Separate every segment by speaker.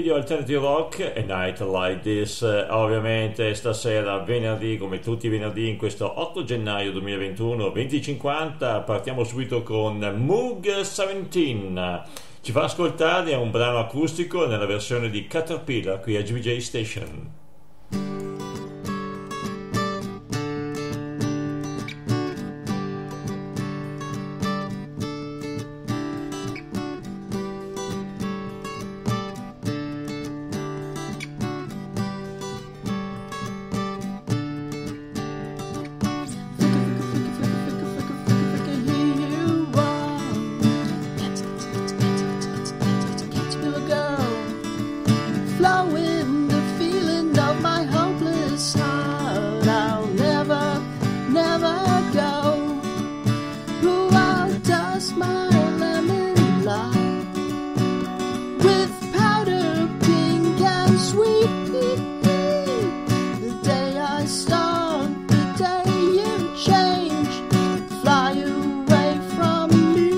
Speaker 1: meglio alternative rock e Night Like This. Ovviamente stasera, venerdì, come tutti i venerdì, in questo 8 gennaio 2021, 20:50, partiamo subito con Moog 17. Ci fa ascoltare un brano acustico nella versione di Caterpillar qui a GBJ Station.
Speaker 2: Flowing the feeling of my hopeless heart. I'll never, never go. Oh, I'll dust my lemon light with powder pink and sweet. The day I start, the day you change, fly away from me.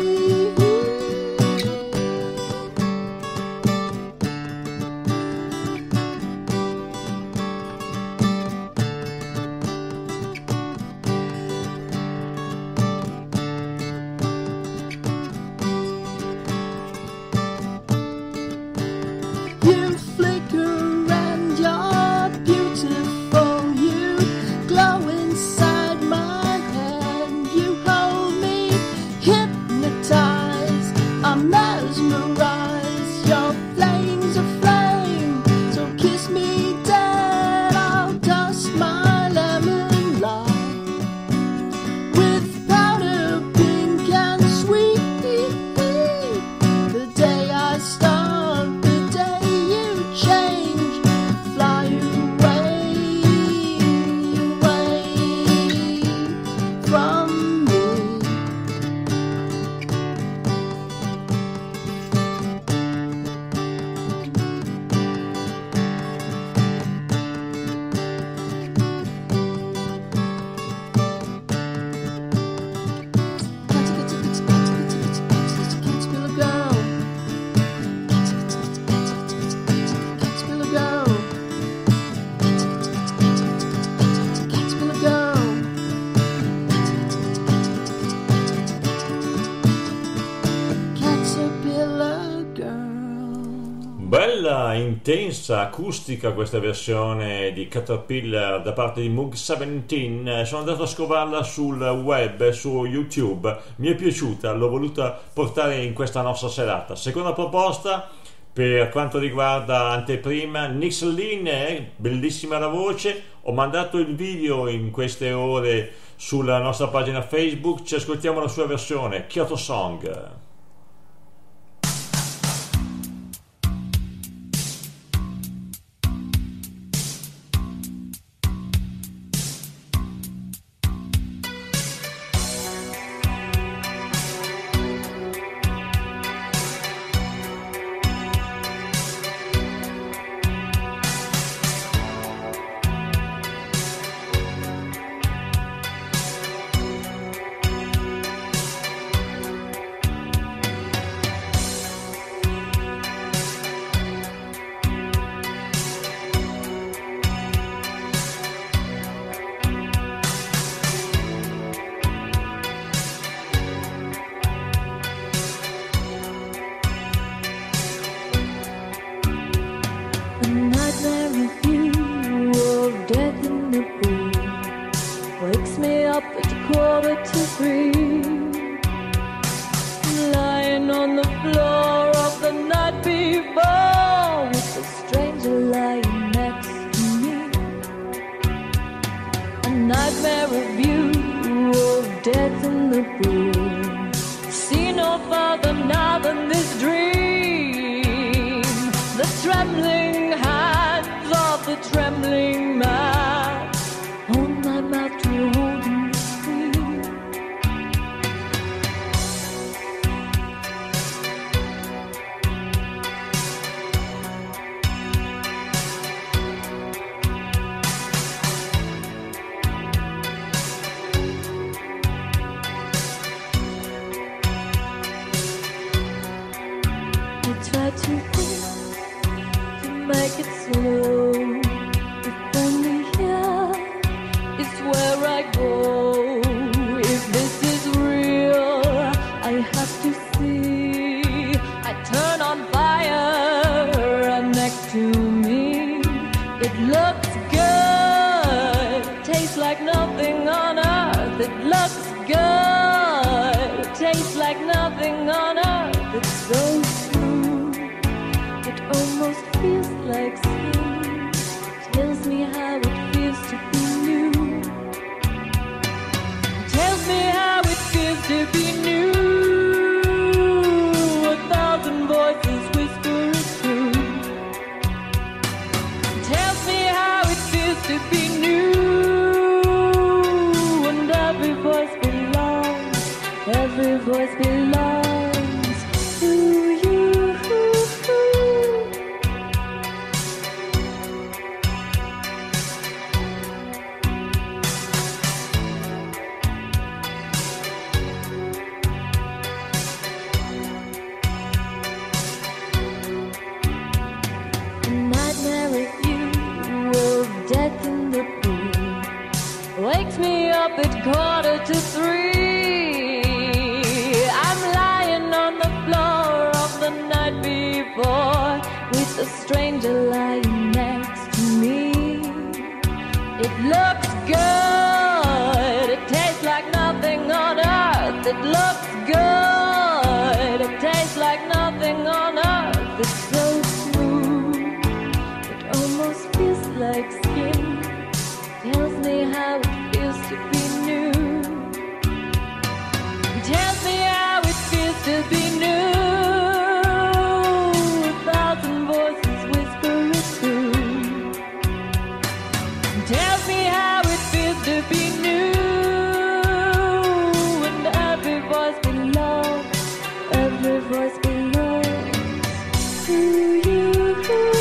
Speaker 2: You flicker and you're beautiful. You glow inside my head. You hold me hypnotized. I'm mesmerized. Your flame's a flame, so kiss me dead. I'll dust my lemon light with powder pink and sweet. The day I start, the day you change, fly away, away from me. Can't spill a girl. Can't spill a girl. Can't spill a girl. Caterpillar girl.
Speaker 1: Bella, intensa, acustica questa versione di Caterpillar da parte di Moog 17. Sono andato a scovarla sul web, su YouTube, mi è piaciuta, l'ho voluta portare in questa nostra serata. Seconda proposta per quanto riguarda anteprima, Nix Line, bellissima la voce. Ho mandato il video in queste ore sulla nostra pagina Facebook, ci ascoltiamo la sua versione, Kyoto Song.
Speaker 2: A nightmare of you, of death in the pool, wakes me up at 2:45. Lying on the floor of the night before, with a stranger lying next to me. A nightmare of you, of death in the pool, see no farther now than this dream. The trembling hands of the trembling man on my mouth to hold and scream. I try to think slow. If only here is where I go. If this is real, I have to see. I turn on fire next to me. It looks good, tastes like nothing on earth. It looks good, tastes like nothing on earth. It's so smooth, it almost feels like skin. Tells me how it feels to be new. Tells me how it feels to be new. A thousand voices whisper it through. Tells me how it feels to be new. And every voice belongs to you. A nightmare with you of death in the pool wakes me up at 2:45. With a stranger lying next to me. It looks good, it tastes like nothing on earth. It looks good, it tastes like nothing on earth. It's so smooth, it almost feels like skin. Tells me how it feels to be new. Tells me how it feels to be new. Tells me how it feels to be new. And every voice belongs to you.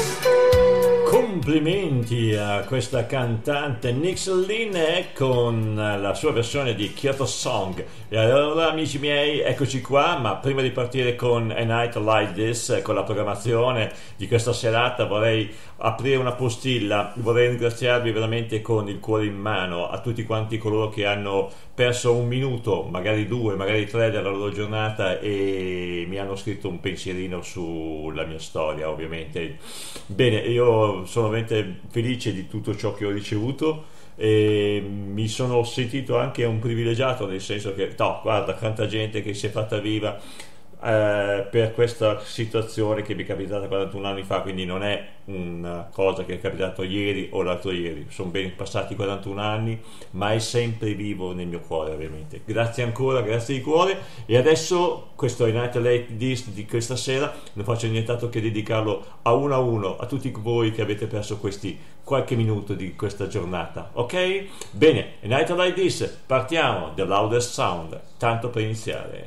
Speaker 1: Complimenti a questa cantante Nix Lynne con la sua versione di Kyoto Song. E allora, amici miei, eccoci qua, ma prima di partire con A Night Like This, con la programmazione di questa serata, vorrei aprire una postilla. Vorrei ringraziarvi veramente con il cuore in mano a tutti quanti coloro che hanno perso un minuto, magari 2, magari 3 della loro giornata e mi hanno scritto un pensierino sulla mia storia, ovviamente. Bene, io sono veramente felice di tutto ciò che ho ricevuto e mi sono sentito anche un privilegiato, nel senso che no, guarda quanta gente che si è fatta viva per questa situazione che mi è capitata 41 anni fa, quindi non è una cosa che è capitato ieri o l'altro ieri, sono ben passati 41 anni, ma è sempre vivo nel mio cuore, ovviamente. Grazie ancora, grazie di cuore. E adesso questo United Late Disc di questa sera non faccio nient'altro che dedicarlo a uno a tutti voi che avete perso questi qualche minuto di questa giornata, ok? Bene, United Like This, partiamo, The Loudest Sound, tanto per iniziare.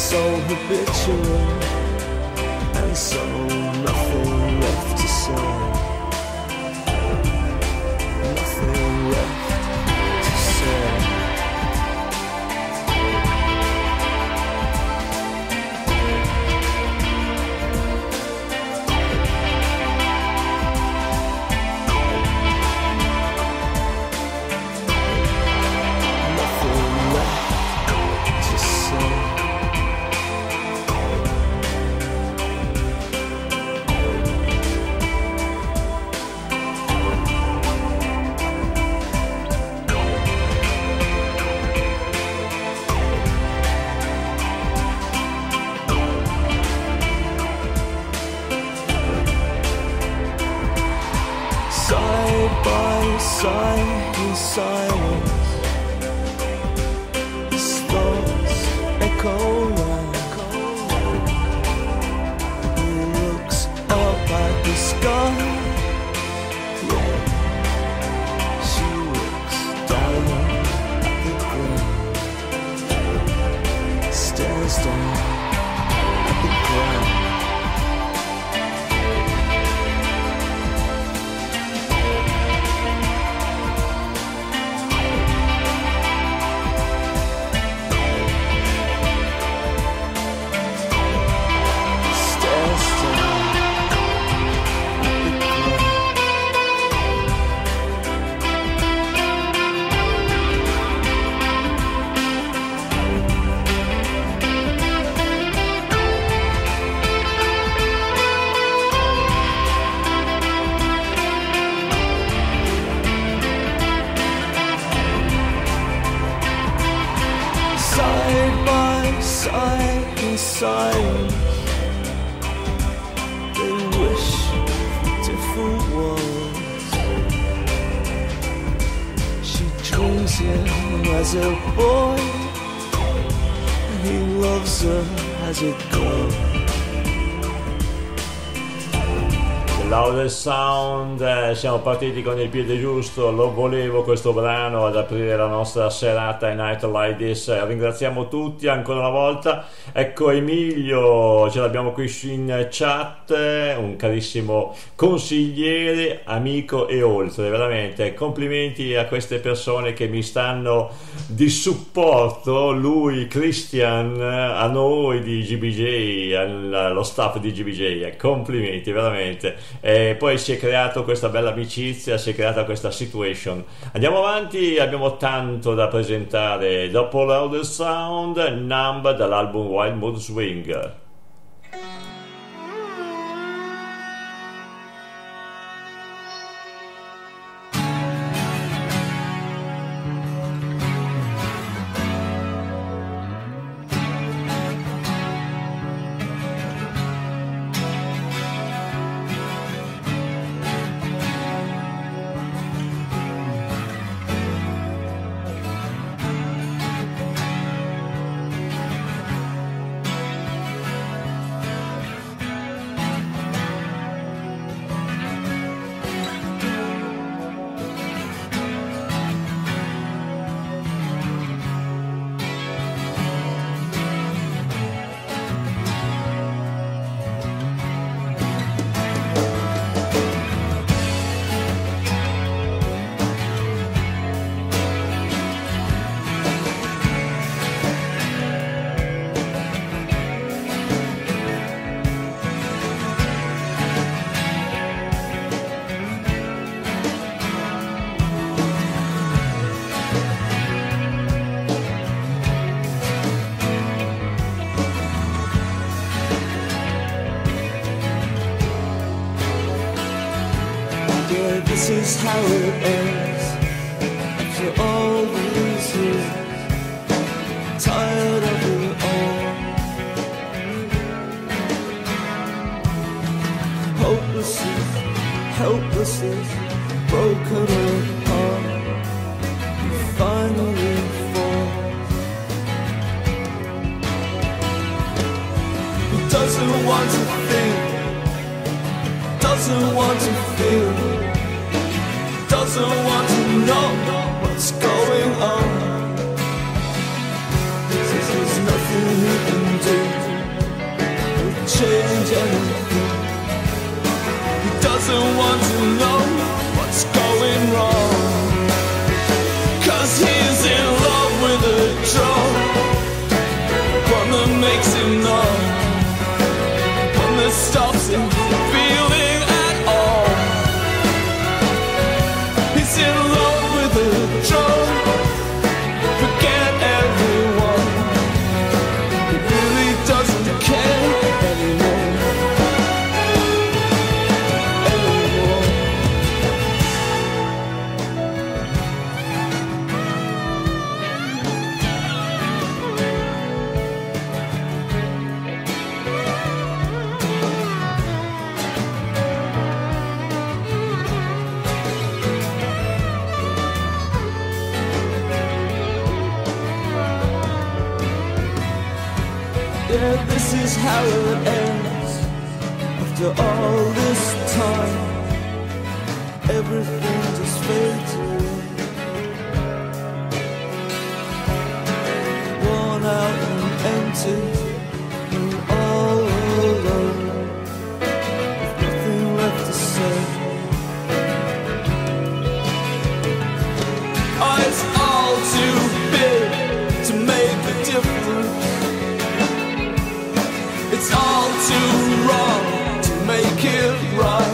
Speaker 3: so habitual, and so nothing left to say. Nothing left to say. Side in silence, his thoughts echo round. He looks up at the sky, yeah. She looks down at the ground, stares down at the ground. Silence, they wish for different worlds. She dreams him as a boy, and he loves her as a girl.
Speaker 1: Louder Sound, siamo partiti con il piede giusto, lo volevo questo brano ad aprire la nostra serata in Night Like This. Ringraziamo tutti ancora una volta. Ecco Emilio, ce l'abbiamo qui in chat, un carissimo consigliere, amico e oltre, veramente complimenti a queste persone che mi stanno di supporto, lui, Christian, a noi di GBJ, allo staff di GBJ, complimenti veramente. E poi si è creato questa bella amicizia, si è creata questa situation. Andiamo avanti, abbiamo tanto da presentare. Dopo Louder Sound, Numb dall'album Wild Mood Swing.
Speaker 3: This is how it ends. After all these years, tired of it all, hopelessly, helplessly, broken apart, you finally fall. He doesn't want to think, doesn't want to feel, doesn't want to know what's going on. There's nothing he can do. know what's going wrong. 'Cause he's in love with a drum, one that makes him numb, one that stops him feeling at all. He's in love with a drum, forget everyone, he really doesn't care anymore. Yeah, this is how it ends. After all this time, everything just fades away. Worn out and empty, and all alone, with nothing left to say. Oh, it's all too big to make a difference. It's all too wrong to make it right.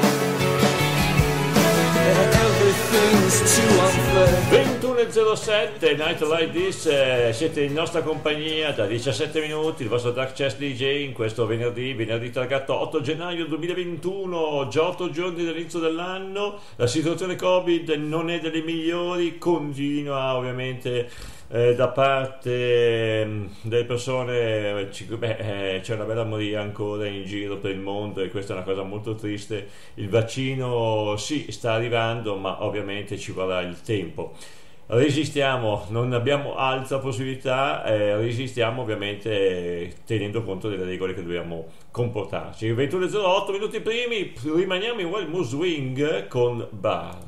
Speaker 3: Everything's too unfair.
Speaker 1: 21:07 Night Like This, siete in nostra compagnia da 17 minuti, il vostro Dark Chest DJ in questo venerdì targato 8 gennaio 2021, già 8 giorni dall'inizio dell'anno. La situazione Covid non è delle migliori, continua ovviamente da parte delle persone, c'è una bella moria ancora in giro per il mondo e questa è una cosa molto triste. Il vaccino sì, sta arrivando, ma ovviamente ci vorrà il tempo. Resistiamo, non abbiamo altra possibilità, resistiamo ovviamente tenendo conto delle regole che dobbiamo comportarci. 21:08 minuti primi, rimaniamo in Wild Moose Swing con Bar.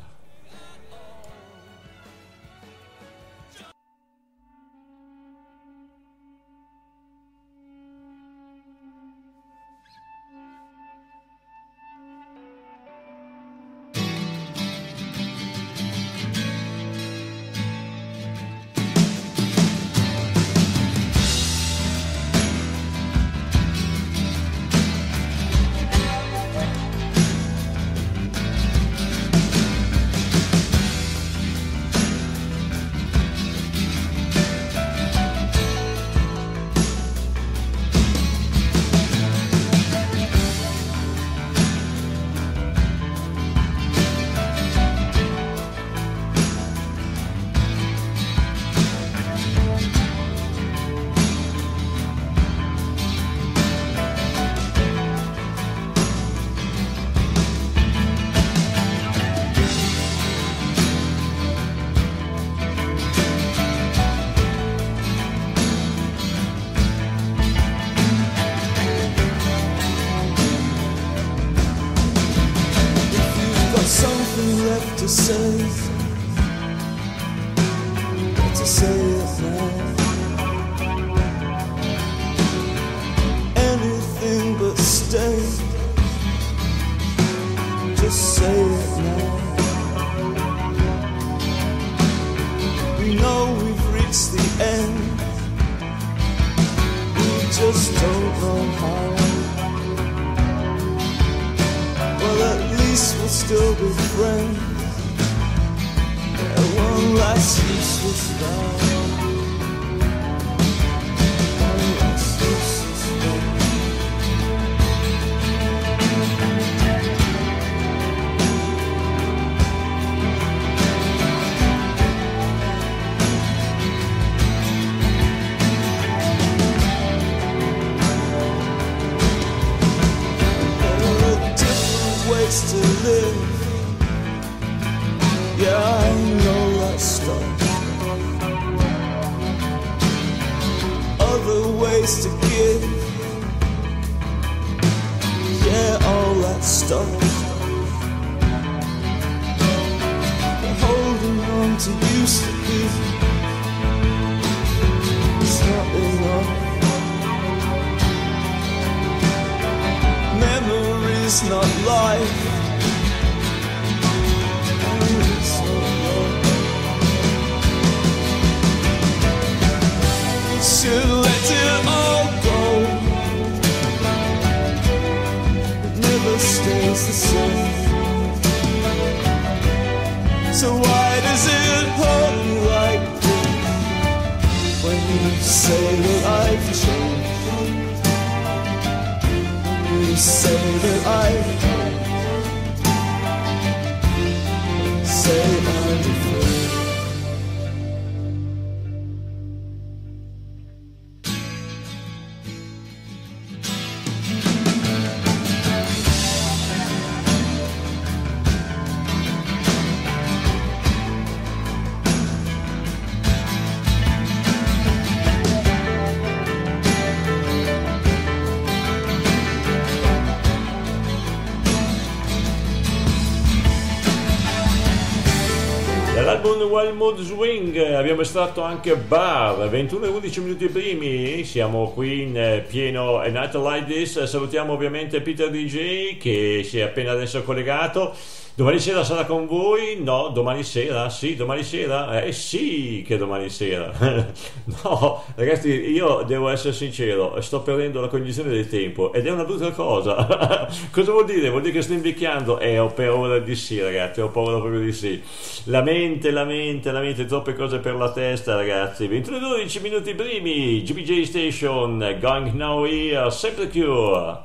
Speaker 1: To say it now. Anything but stay. Just say it now. We know we've reached the end. We just don't know how. Well, at least we'll still be friends. One last useless vow. One last useless vow. There are different ways to live. Yeah, I know that stuff. Other ways to give. Yeah, all that stuff. But holding on to used to be, it's not enough. Memories, not life.
Speaker 3: should let it all go. It never stays the same. So why does it hurt you like this when you say that I've changed? When you say that I've changed, say I'm afraid.
Speaker 1: Dall'album Wild Mood Swing abbiamo estratto anche Bar, 21 e 11 minuti primi, siamo qui in pieno A Night Like This. Salutiamo ovviamente Peter DJ che si è appena adesso collegato. Domani sera sarà con voi? No, domani sera? Sì, domani sera? Sì che domani sera. No, ragazzi, io devo essere sincero, sto perdendo la cognizione del tempo ed è una brutta cosa. Cosa vuol dire? Vuol dire che sto invecchiando? Ho paura di sì, ragazzi, ho paura proprio di sì. La mente, troppe cose per la testa, ragazzi. 21-12 minuti primi, GBJ Station, Going Now Here, sempre Cure.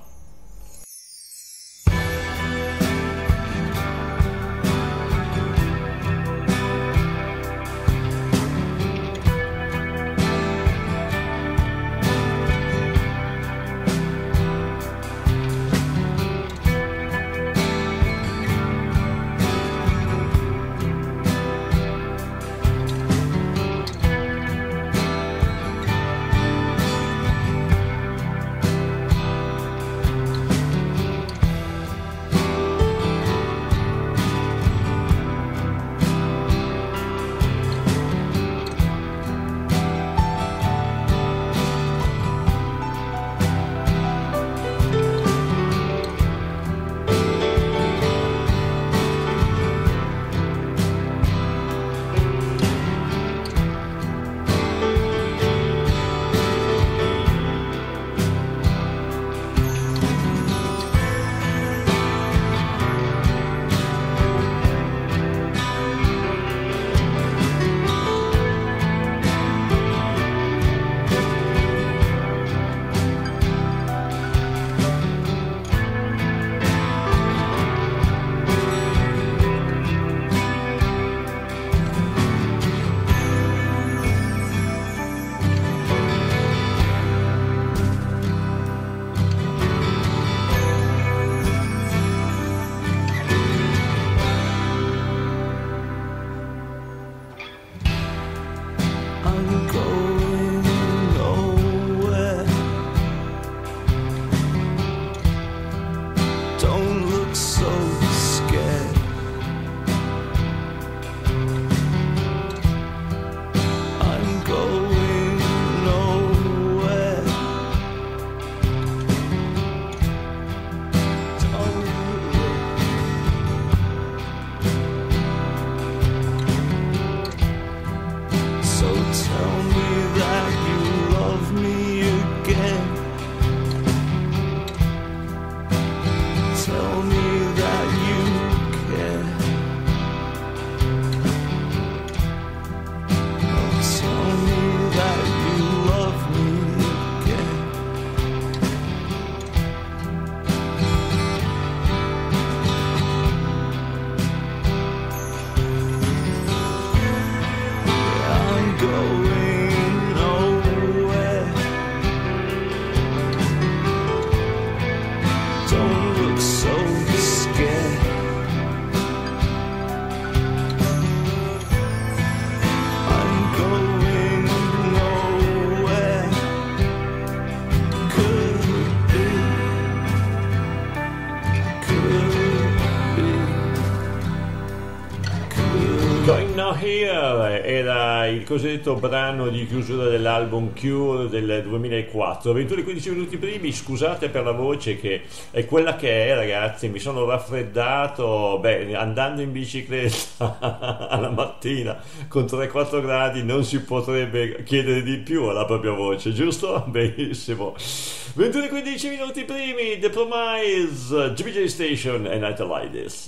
Speaker 1: Here era il cosiddetto brano di chiusura dell'album Cure del 2004. 21:15 minuti primi, scusate per la voce che è quella che è, ragazzi, mi sono raffreddato, andando in bicicletta alla mattina con 3-4 gradi non si potrebbe chiedere di più alla propria voce, giusto? Benissimo. 21:15 minuti primi, The Promise, GBJ Station e Night Like This.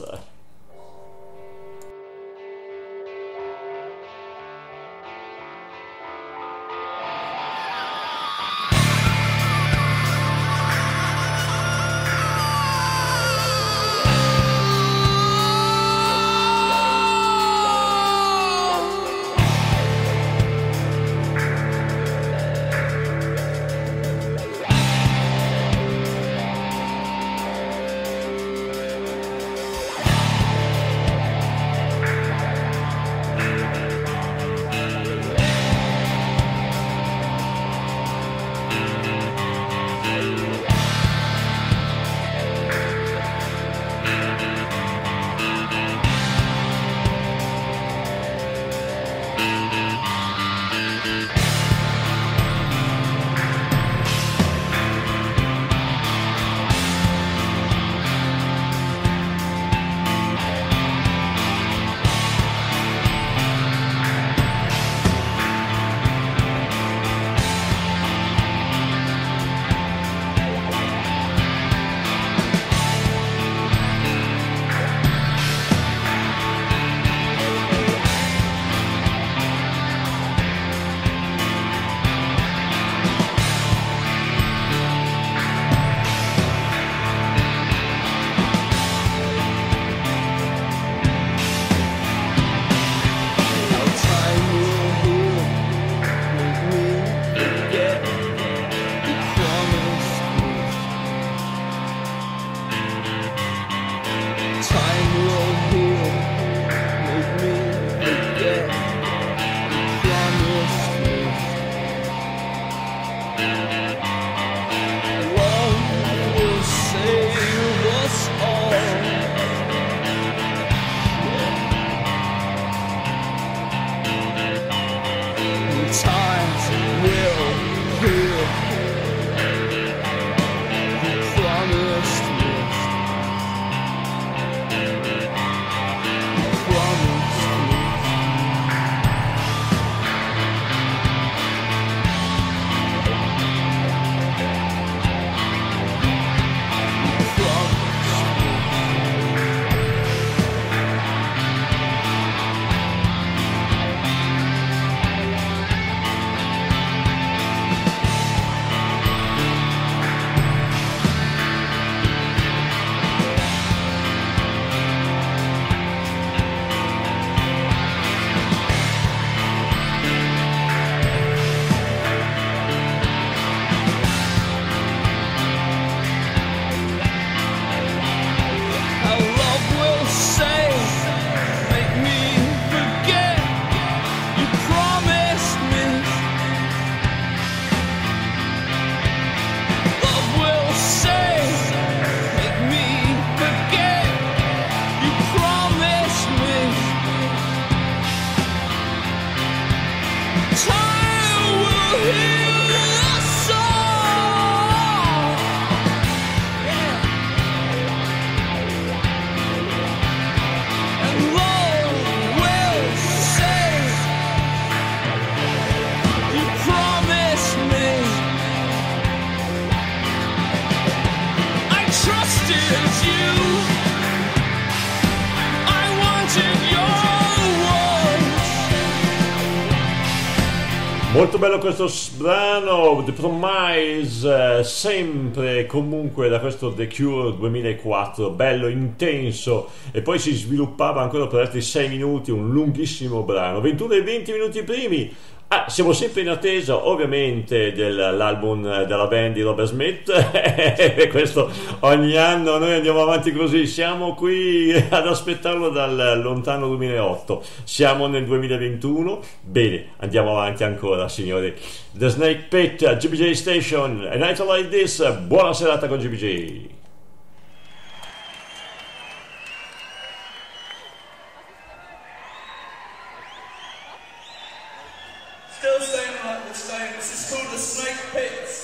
Speaker 1: Molto bello questo brano, The Promise, sempre e comunque da questo The Cure 2004, bello, intenso, e poi si sviluppava ancora per altri 6 minuti, un lunghissimo brano. 21:20 minuti primi. Siamo sempre in attesa ovviamente dell'album della band di Robert Smith. E questo ogni anno noi andiamo avanti così, siamo qui ad aspettarlo dal lontano 2008, siamo nel 2021, bene, andiamo avanti ancora, signori. The Snake Pit, GBJ Station, A Night Like This, buona serata con GBJ.
Speaker 3: This is called the Snake Pits.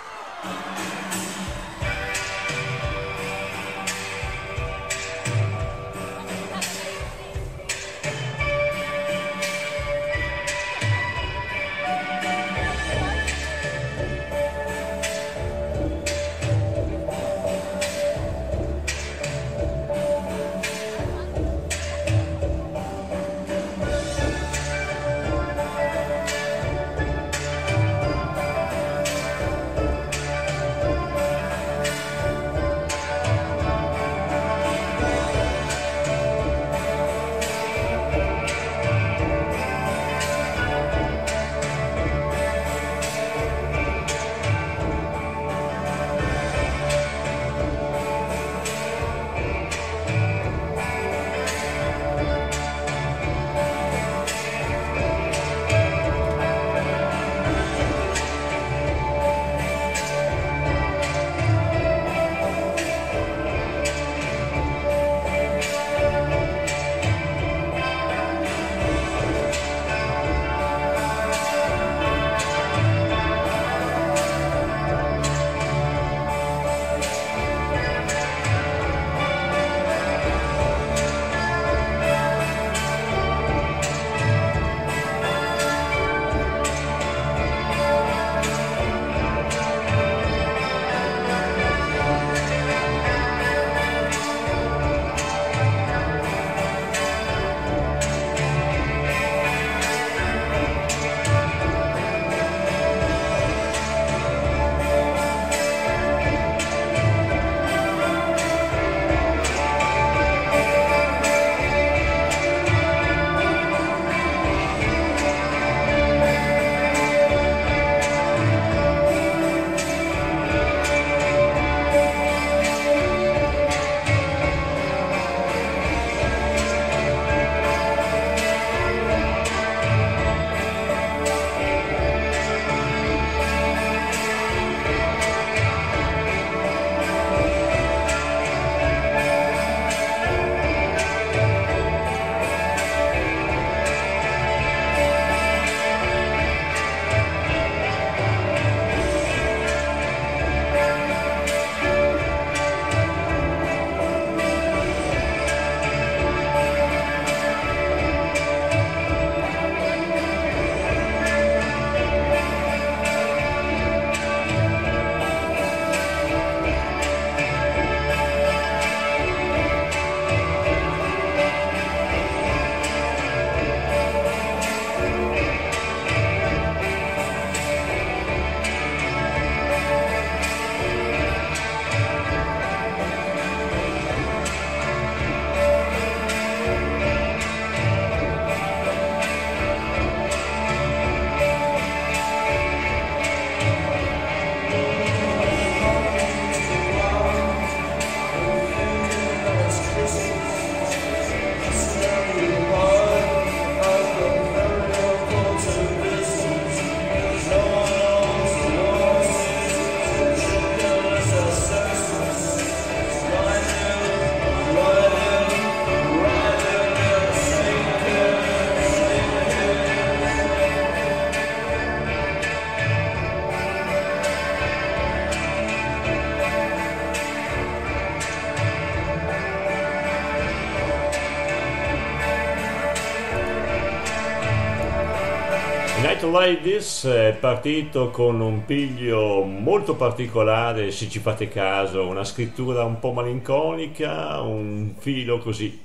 Speaker 1: Night Ladies è partito con un piglio molto particolare, se ci fate caso, una scrittura un po' malinconica, un filo così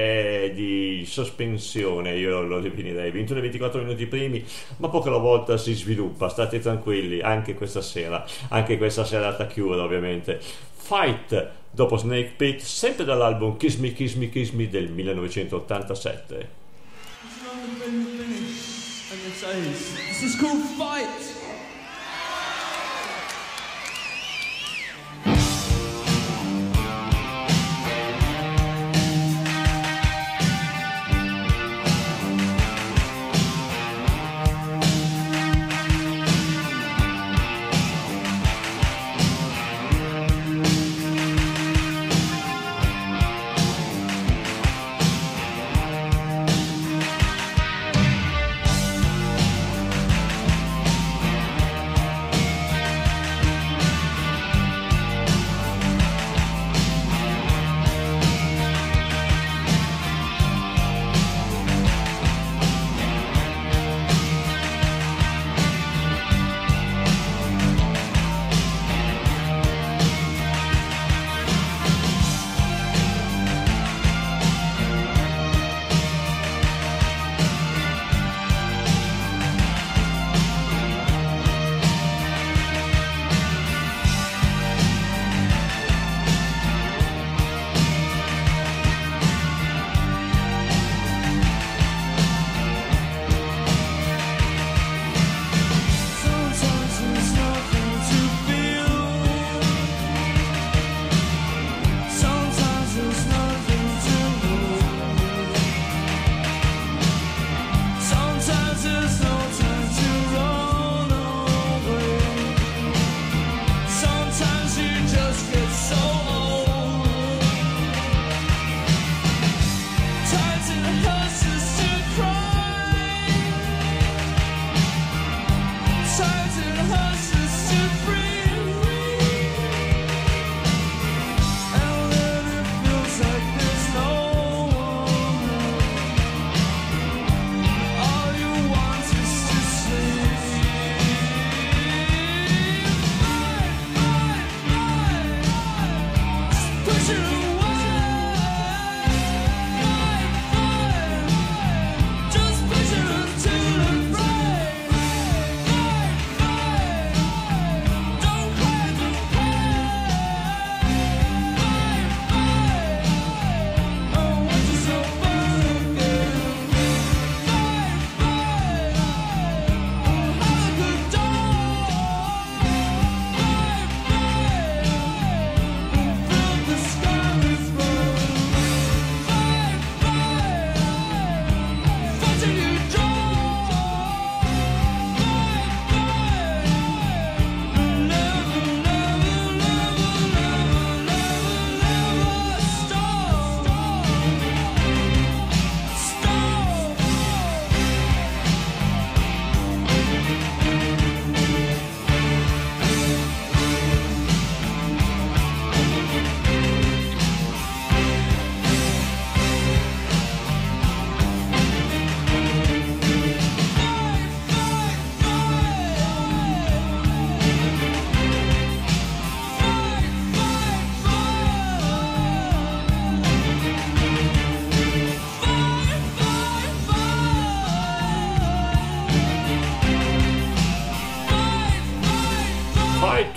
Speaker 1: di sospensione, io lo definirei 21-24 minuti primi, ma poco alla volta si sviluppa, state tranquilli, anche questa serata chiude ovviamente. Fight dopo Snake Pit, sempre dall'album Kiss Me Kiss Me Kiss Me del 1987.
Speaker 3: This is called Fight.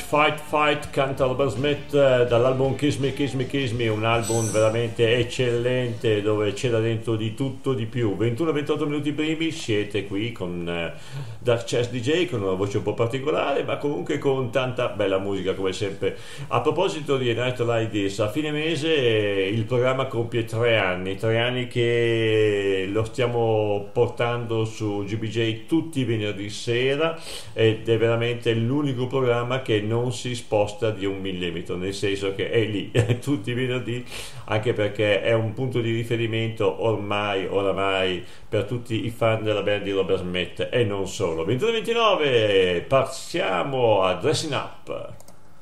Speaker 1: Fight Fight canta Robert Smith dall'album Kiss Me Kiss Me Kiss Me, un album veramente eccellente dove c'è da dentro di tutto di più. 21-28 minuti primi, siete qui con Dark Chess DJ, con una voce un po' particolare ma comunque con tanta bella musica come sempre. A proposito di Night Like This, a fine mese il programma compie 3 anni che lo stiamo portando su GBJ tutti i venerdì sera ed è veramente l'unico programma che non si sposta di 1 millimetro, nel senso che è lì tutti i venerdì, anche perché è un punto di riferimento oramai per tutti i fan della band di Robert Smith e non solo. 21-29, passiamo a Dressing Up.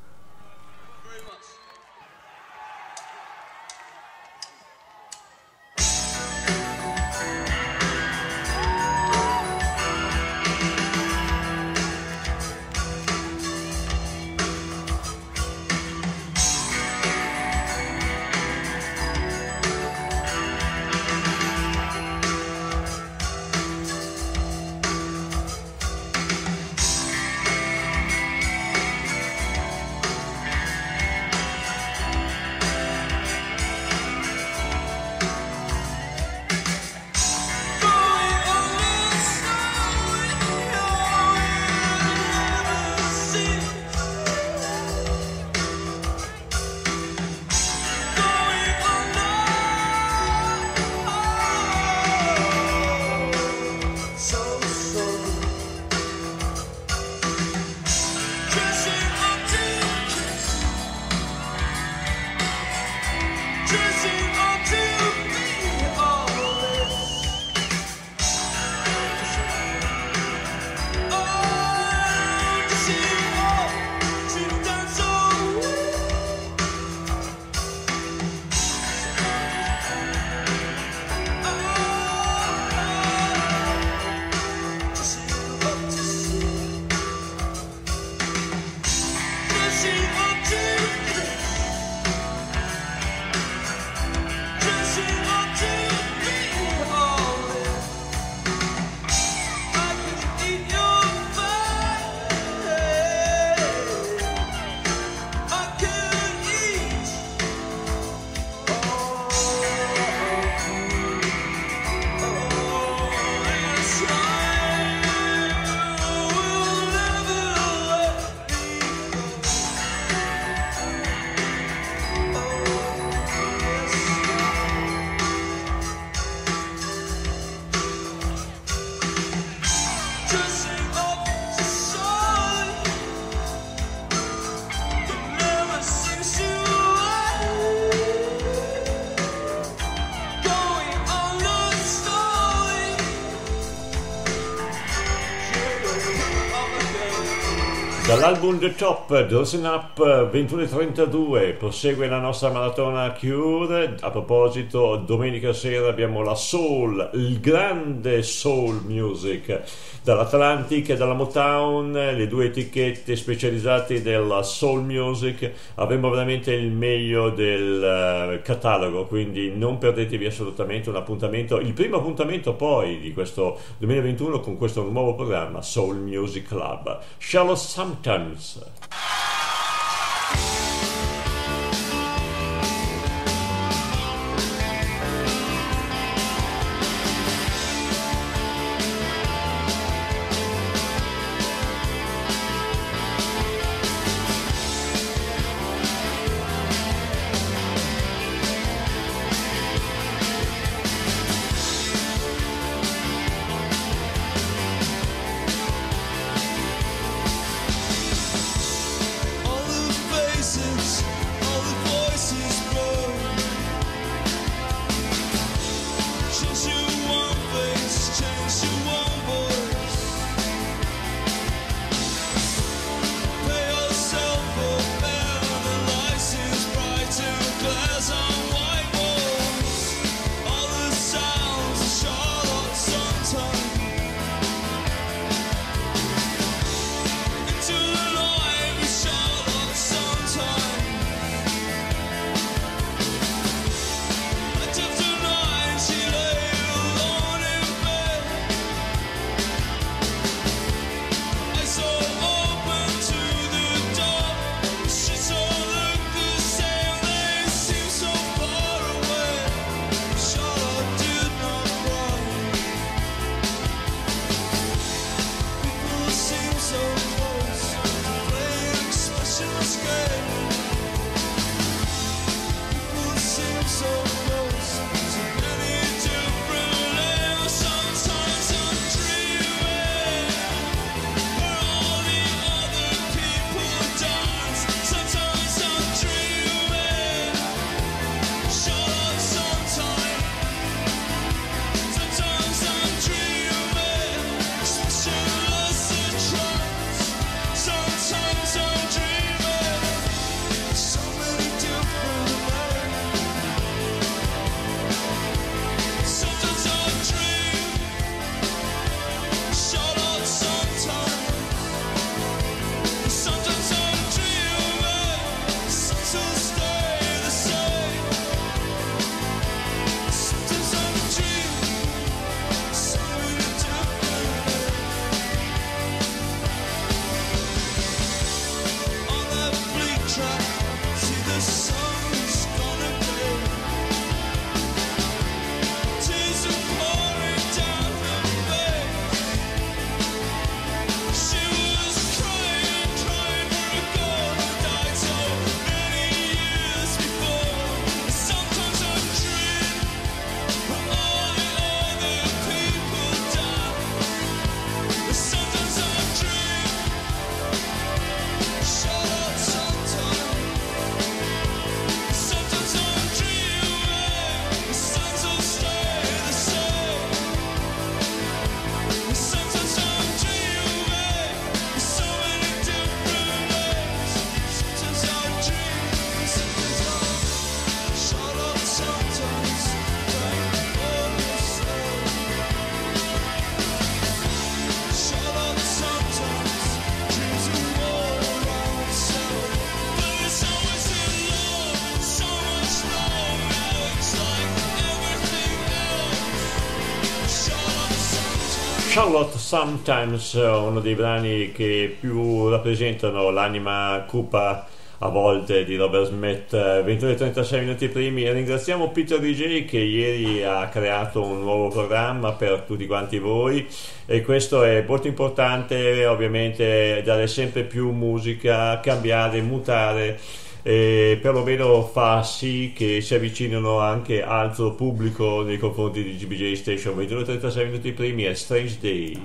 Speaker 1: Dall'album The Top, Dressing Up, 21:32, prosegue la nostra maratona Cure. A proposito, domenica sera abbiamo la Soul, il grande Soul Music, dall'Atlantic e dalla Motown, le due etichette specializzate della Soul Music. Avremo veramente il meglio del catalogo, quindi non perdetevi assolutamente un appuntamento, il primo appuntamento poi di questo 2021 con questo nuovo programma Soul Music Club. Charlotte Sometimes. Charlotte Sometimes, uno dei brani che più rappresentano l'anima cupa a volte di Robert Smith. 22:36 minuti primi. Ringraziamo Peter DJ che ieri ha creato un nuovo programma per tutti quanti voi, e questo è molto importante, ovviamente dare sempre più musica, cambiare, mutare, e perlomeno fa sì che si avvicinino anche altro pubblico nei confronti di GBJ Station. 22:36 minuti primi è Strange Day.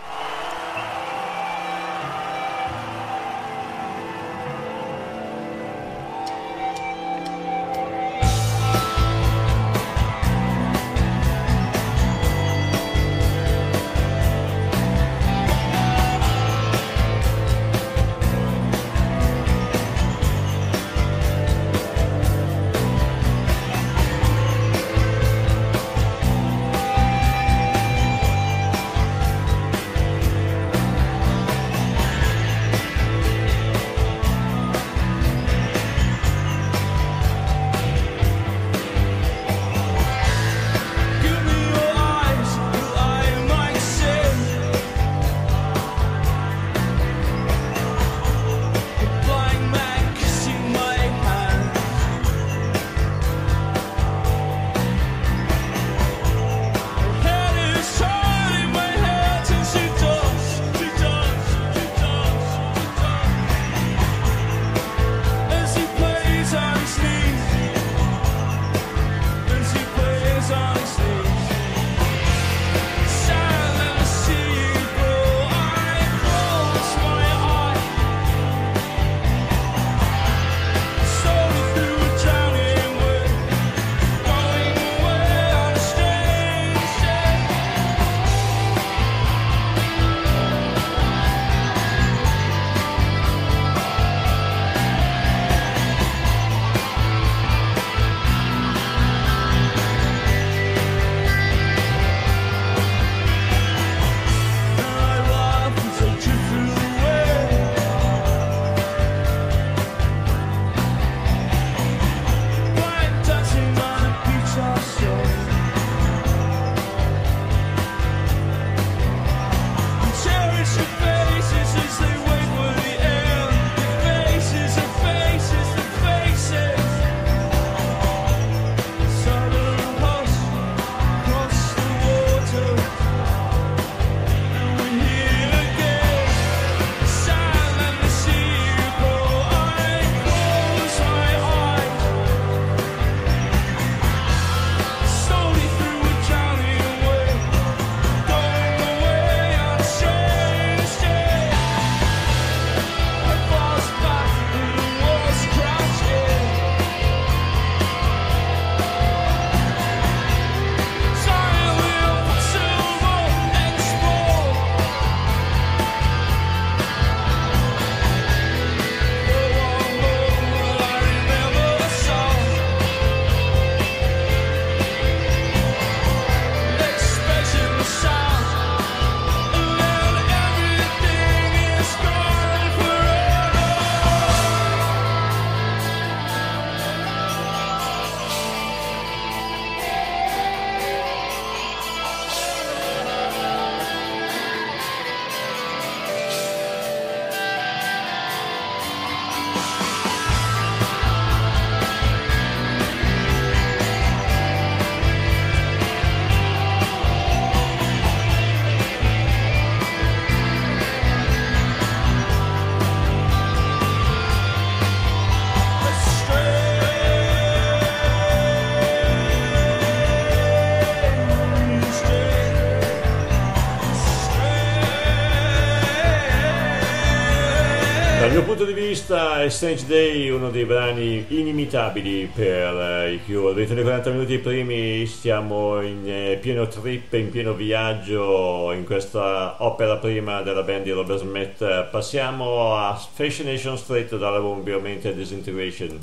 Speaker 1: Dal mio punto di vista è Strange Day uno dei brani inimitabili per i Cure. 20-40 minuti primi stiamo in pieno trip, in pieno viaggio in questa opera prima della band di Robert Smith. Passiamo a Fascination Street dall'album ovviamente Disintegration.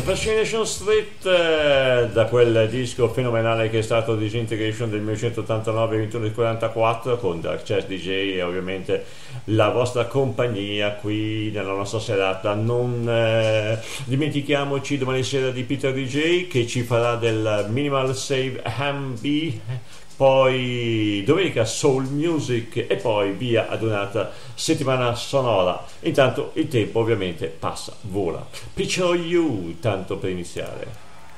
Speaker 1: Fascination Street, da quel disco fenomenale che è stato Disintegration del 1989, 21:44, con Dark Chess DJ e ovviamente la vostra compagnia qui nella nostra serata. Non dimentichiamoci domani sera di Peter DJ che ci farà del Minimal Save HMB, poi domenica Soul Music e poi via ad un'altra settimana sonora. Intanto il tempo ovviamente passa, vola. Picture You, tanto per iniziare.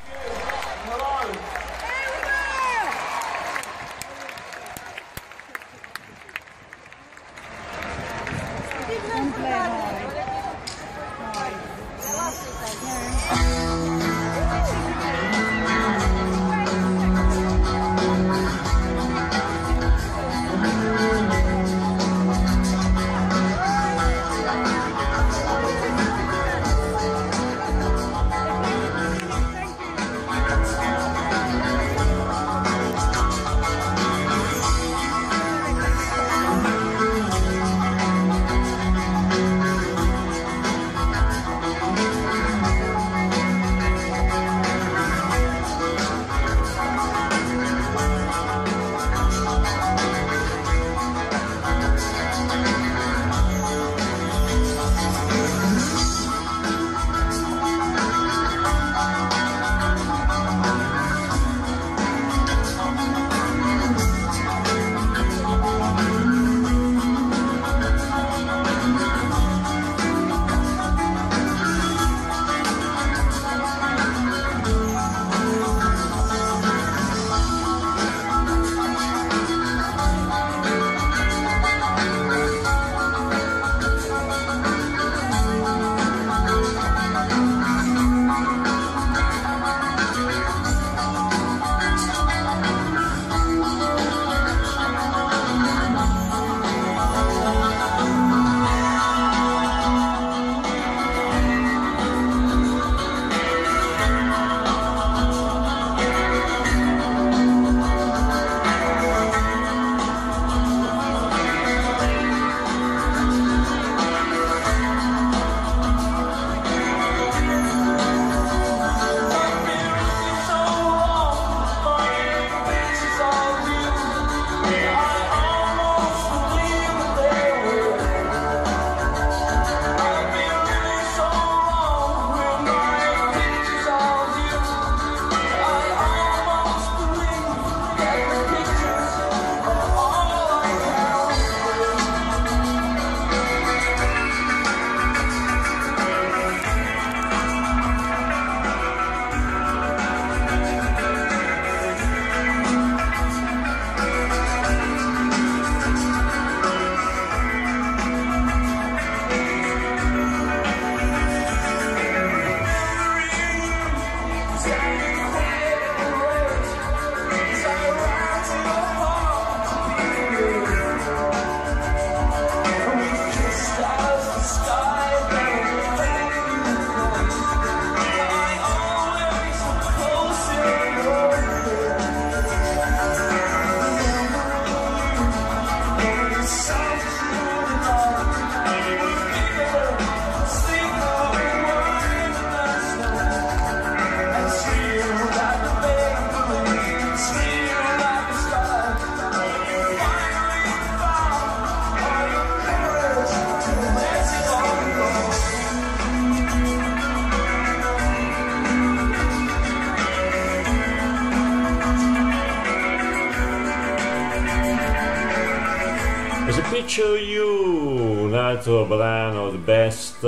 Speaker 1: Picture You, un altro brano The Best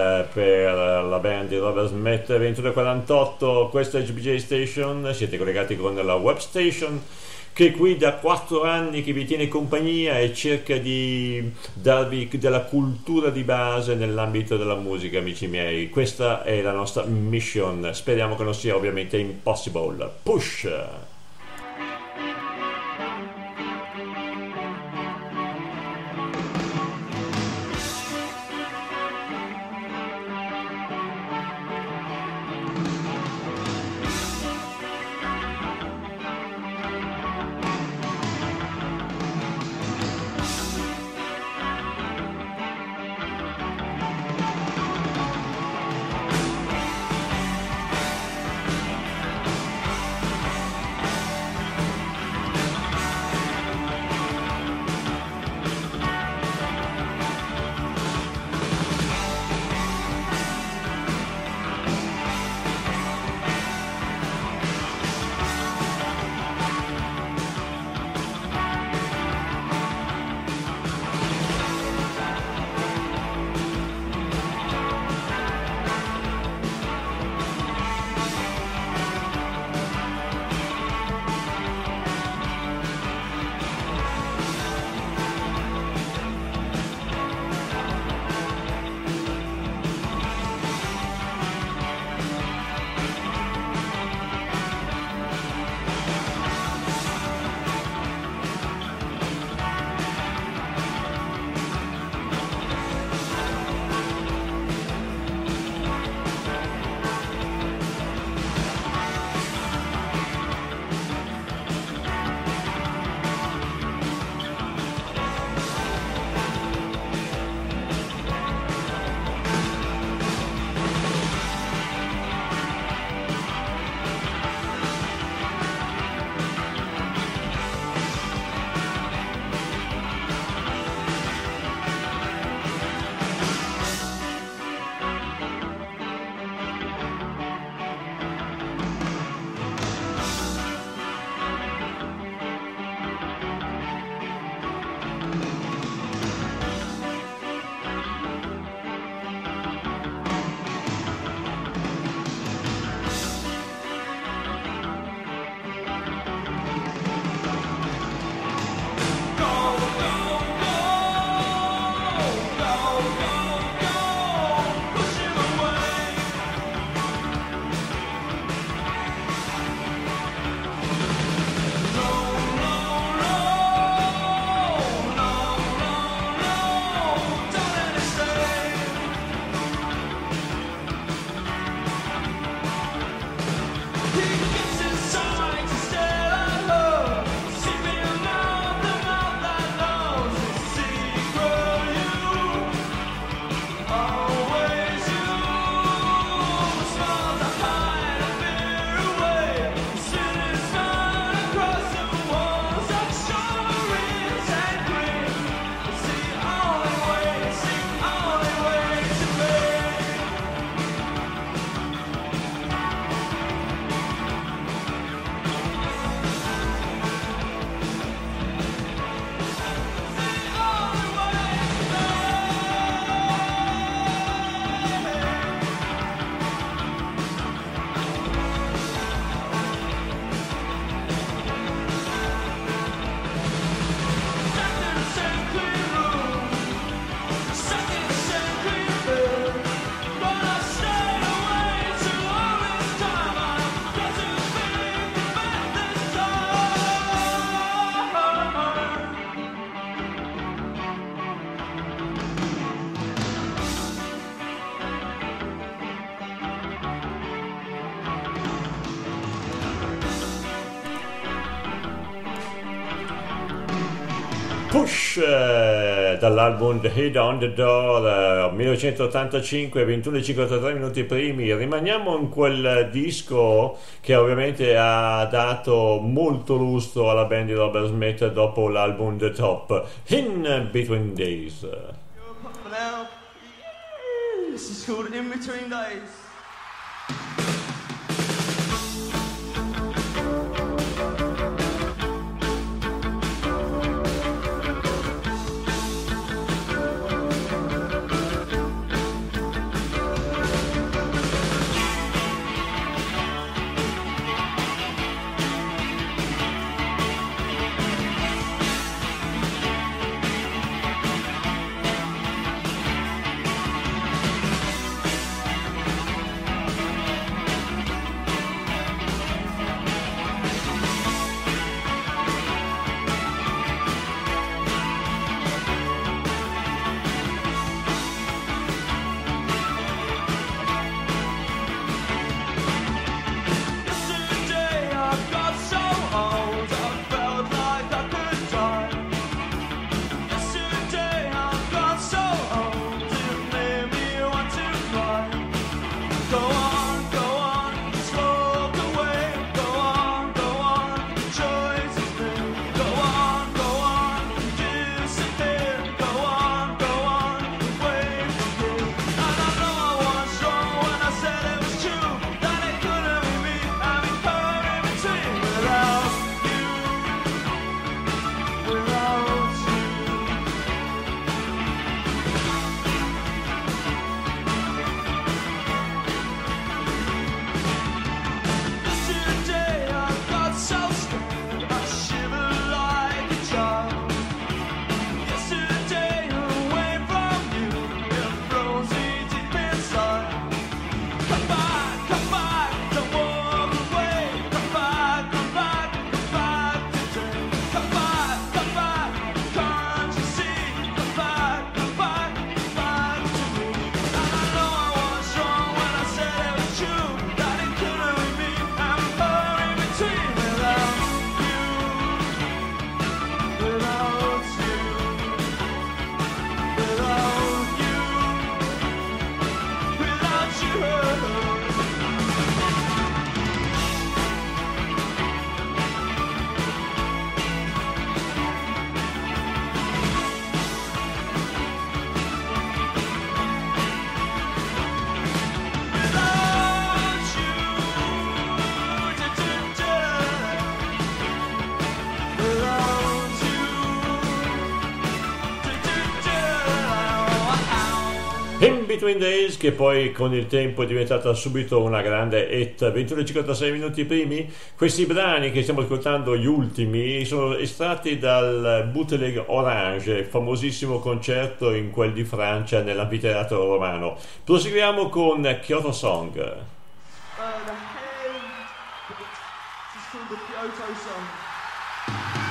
Speaker 1: per la band di Robert Smith. 21:48, questo è GBJ Station, siete collegati con la web station che qui da 4 anni che vi tiene compagnia e cerca di darvi della cultura di base nell'ambito della musica, amici miei. Questa è la nostra mission, speriamo che non sia ovviamente impossible. Push! Push dall'album The Head on the Door 1985, 21:53 minuti primi. Rimaniamo in quel disco che ovviamente ha dato molto lustro alla band di Robert Smith dopo l'album The Top, In Between Days.
Speaker 3: This is called In Between Days.
Speaker 1: In Between Days, che poi con il tempo è diventata subito una grande hit. 21:56 minuti primi. Questi brani che stiamo ascoltando, gli ultimi, sono estratti dal Bootleg Orange, famosissimo concerto in quel di Francia nell'anfiteatro romano. Proseguiamo con Kyoto Song.
Speaker 3: The Head. This is called the Kyoto Song.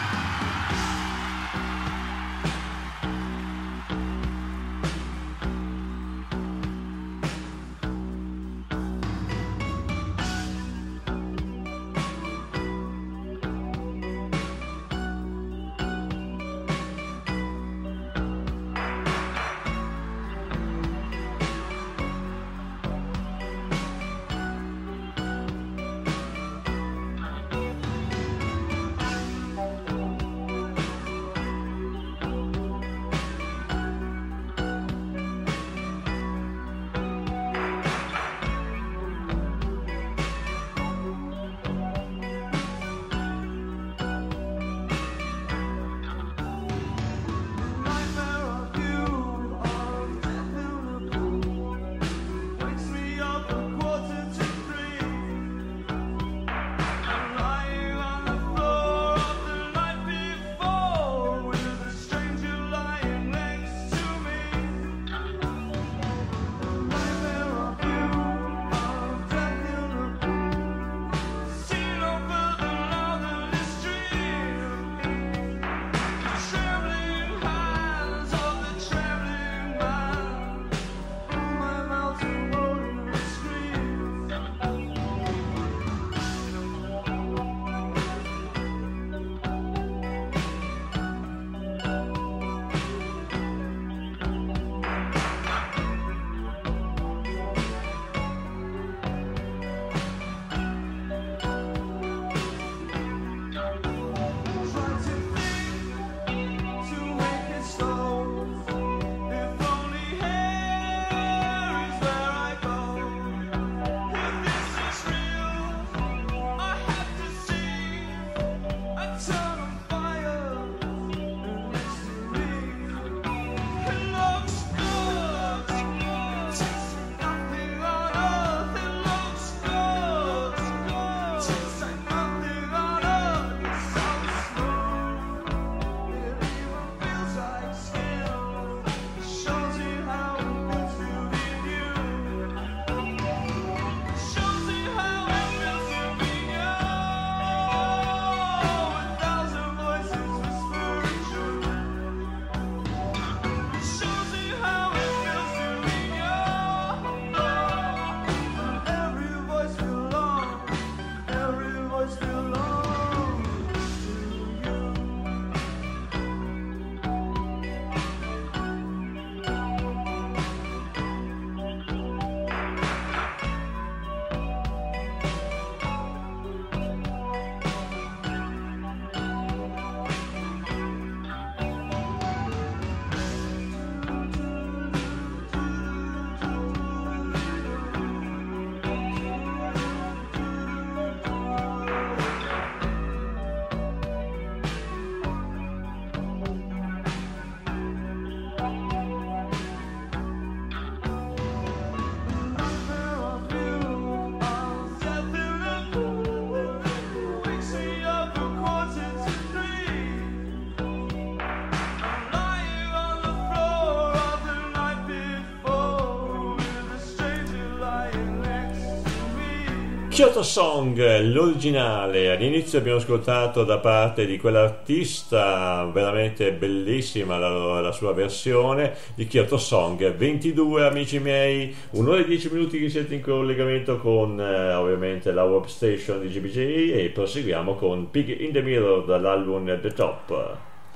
Speaker 1: Kyoto Song, l'originale. All'inizio abbiamo ascoltato da parte di quell'artista veramente bellissima la sua versione di Kyoto Song. 22 amici miei, un'ora e 10 minuti che siete in collegamento con ovviamente la web station di GBJ e proseguiamo con Pig in the Mirror dall'album The Top.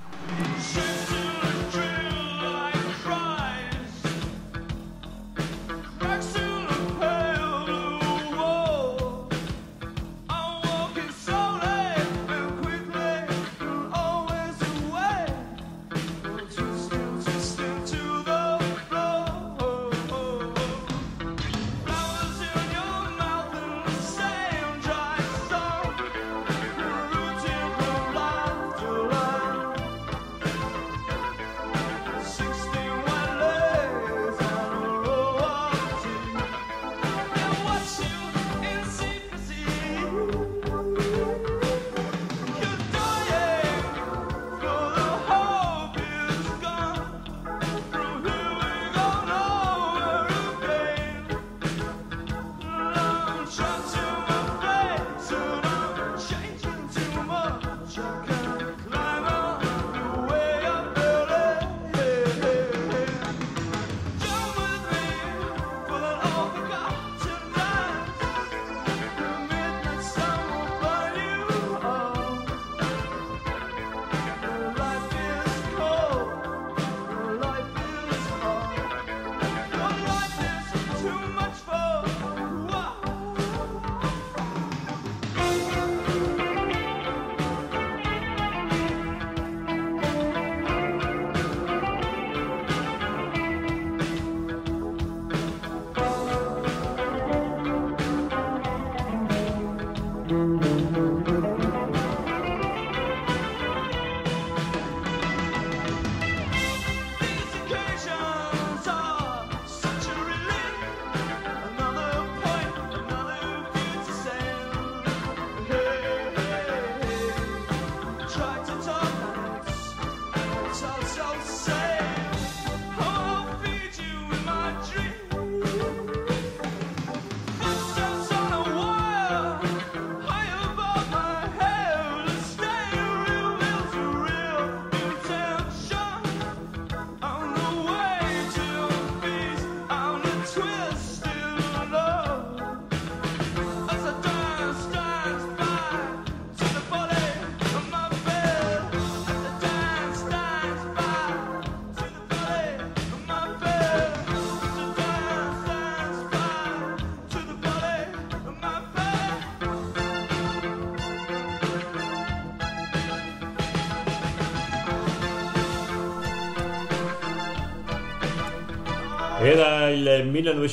Speaker 1: Era il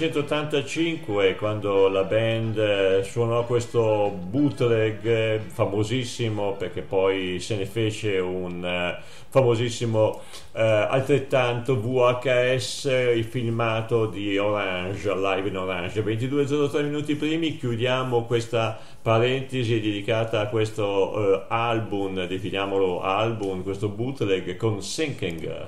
Speaker 1: 1985 quando la band suonò questo bootleg famosissimo, perché poi se ne fece un famosissimo altrettanto VHS, il filmato di Orange, Live in Orange. 22:03 minuti primi, chiudiamo questa parentesi dedicata a questo album, definiamolo album, questo bootleg con Sinking.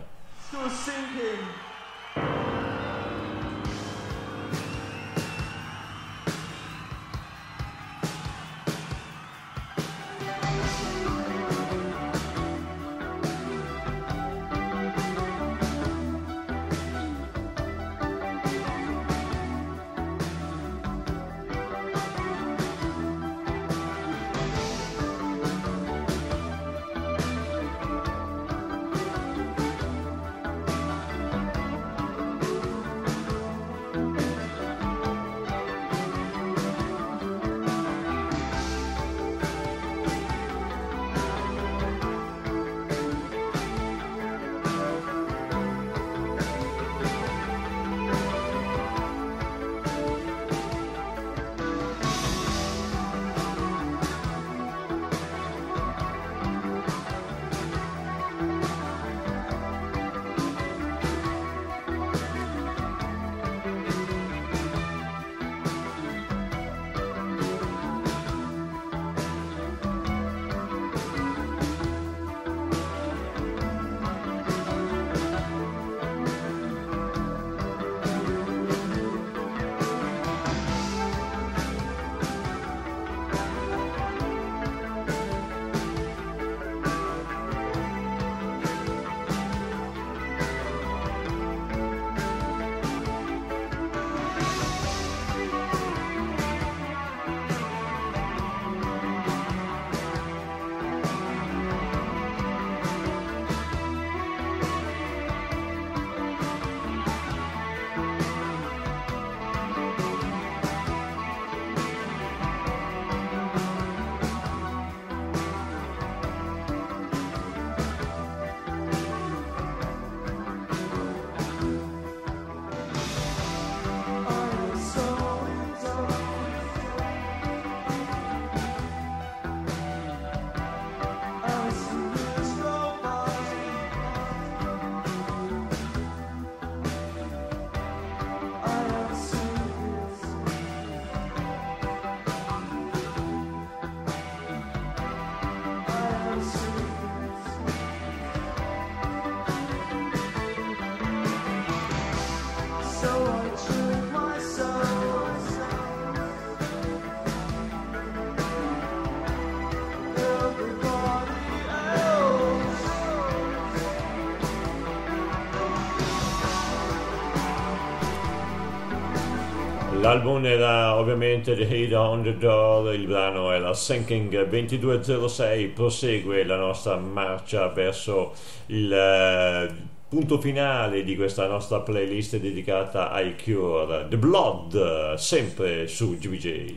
Speaker 1: L'album era ovviamente The Hate on the Door, il brano era Sinking 2206, prosegue la nostra marcia verso il punto finale di questa nostra playlist dedicata ai Cure, The Blood, sempre su GBJ.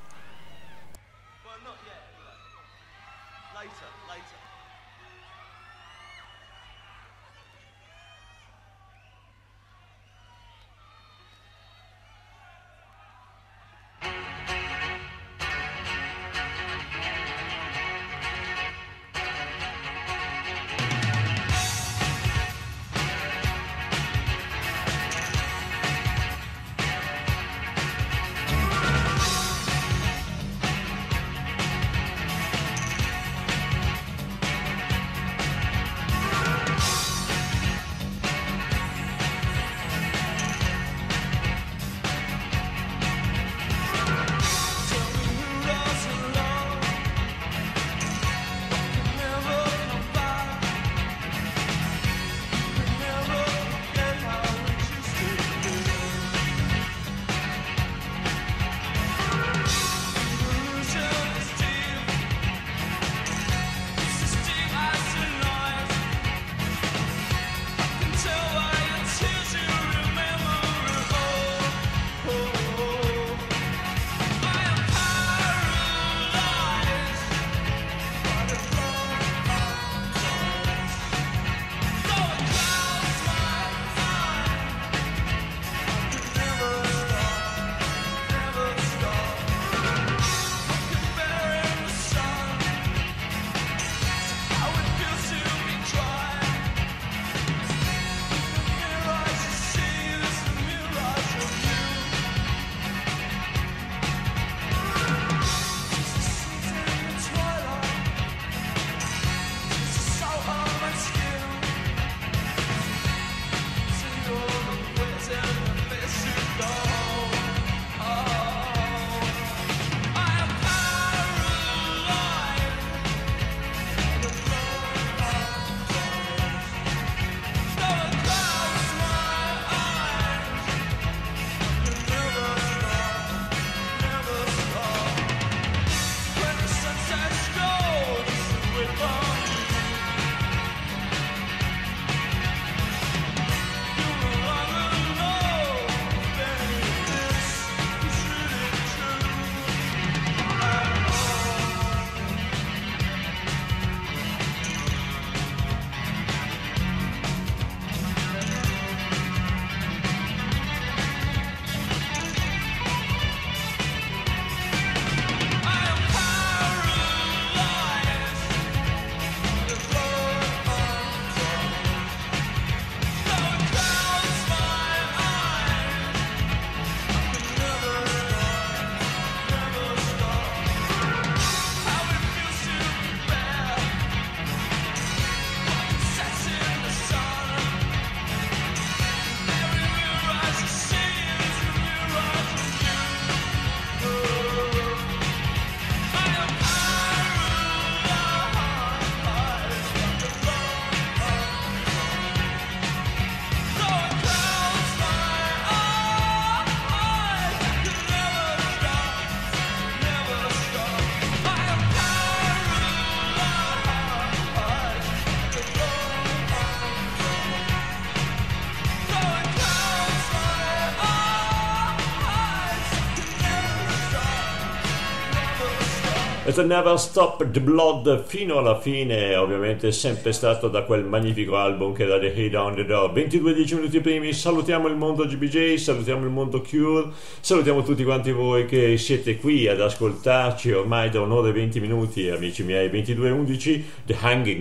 Speaker 1: It's a Never Stop the Blood fino alla fine, ovviamente sempre stato da quel magnifico album che era The Hate on the Door. 22-10 minuti primi, salutiamo il mondo GBJ, salutiamo il mondo Cure, salutiamo tutti quanti voi che siete qui ad ascoltarci ormai da un'ora e 20 minuti, amici miei. 22-11, The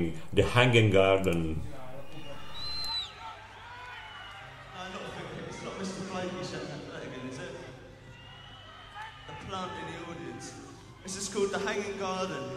Speaker 1: Hanging Garden.
Speaker 4: Called The Hanging Garden.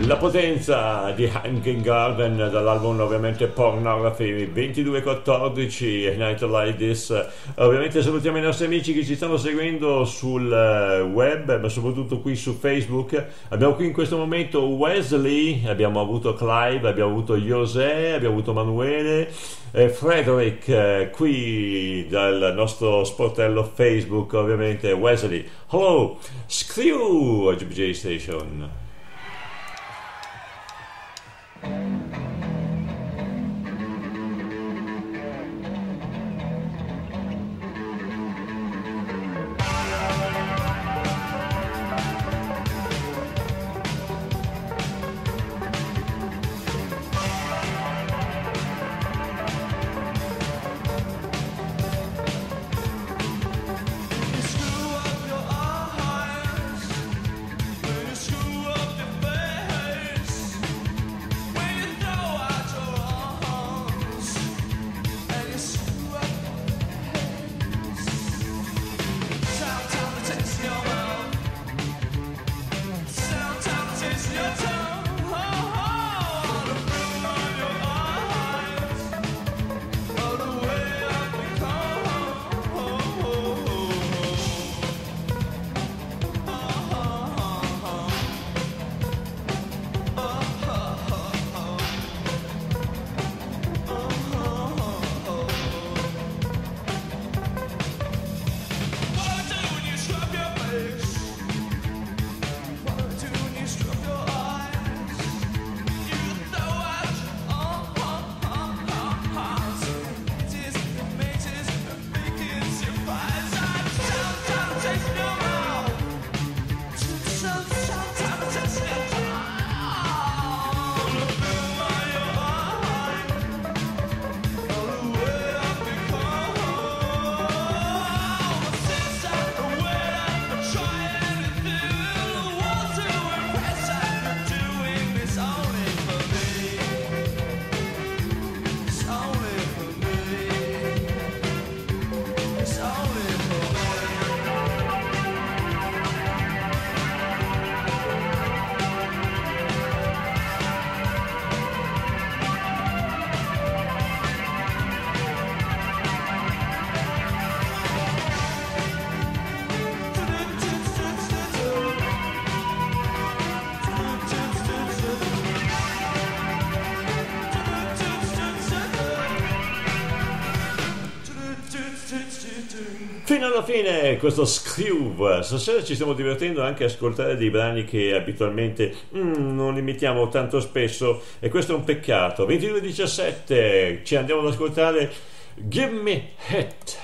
Speaker 1: La potenza di Hanging Garden dall'album ovviamente Pornography 2214 e Night Like This. Ovviamente salutiamo i nostri amici che ci stanno seguendo sul web, ma soprattutto qui su Facebook. Abbiamo qui in questo momento Wesley, abbiamo avuto Clive, abbiamo avuto José, abbiamo avuto Manuele, Frederick qui dal nostro sportello Facebook. Ovviamente Wesley, hello, Screw GBJ Station. Fino alla fine questo Screw. Stasera ci stiamo divertendo anche a ascoltare dei brani che abitualmente non li mettiamo tanto spesso, e questo è un peccato. 22:17 ci andiamo ad ascoltare Give Me Hit.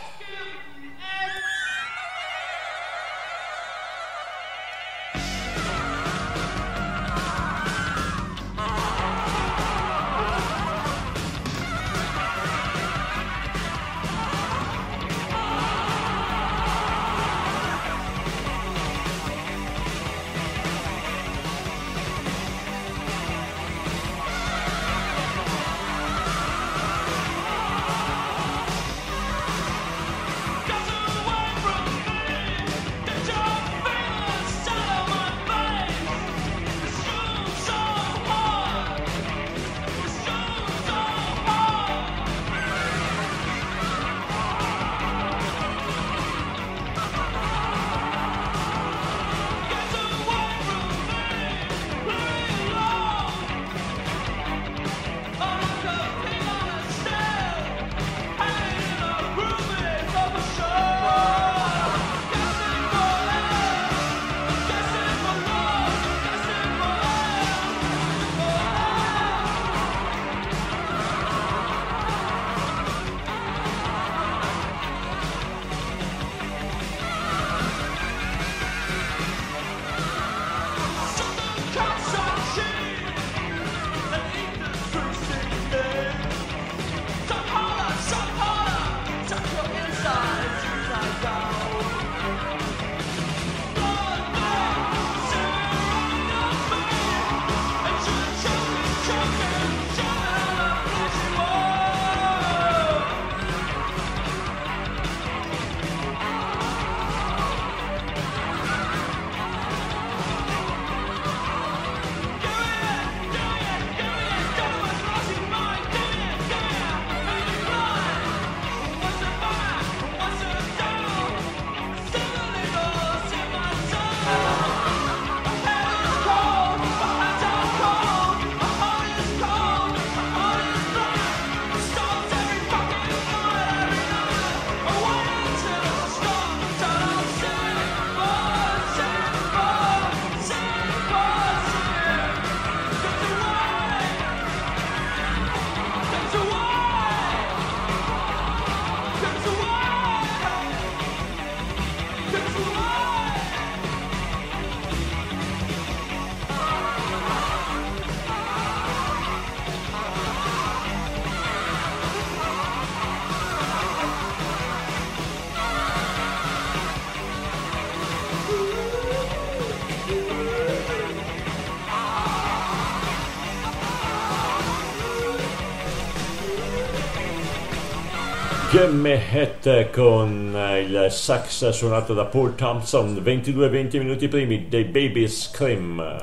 Speaker 1: Gimme Hit con il sax suonato da Paul Thompson, 22-20 minuti primi dei Baby Scream.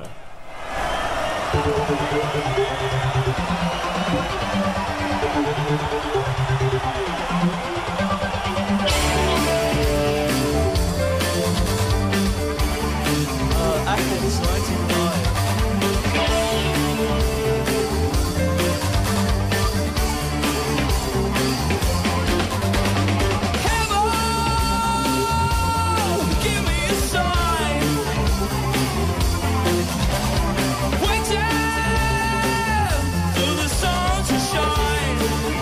Speaker 4: Athens 95.
Speaker 3: Give me a sign. Waiting for the sun to shine.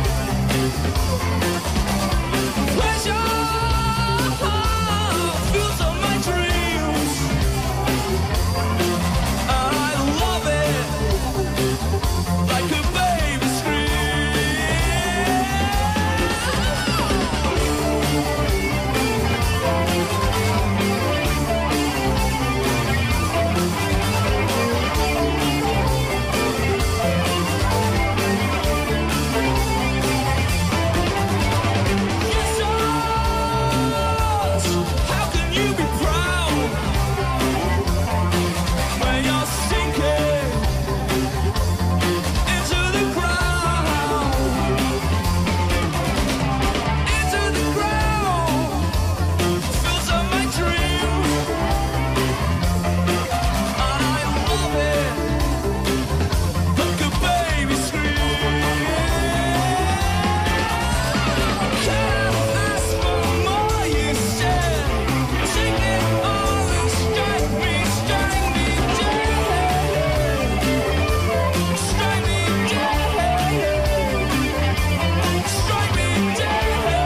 Speaker 3: Pleasure fills up my dreams, and I love it like a baby How can you be proud when you're sinking into the ground? Into the ground fills up my dreams, and I love it like a baby scream. Can't ask for more, you said. Take it all and strike me dead. Strike me dead. Strike me dead.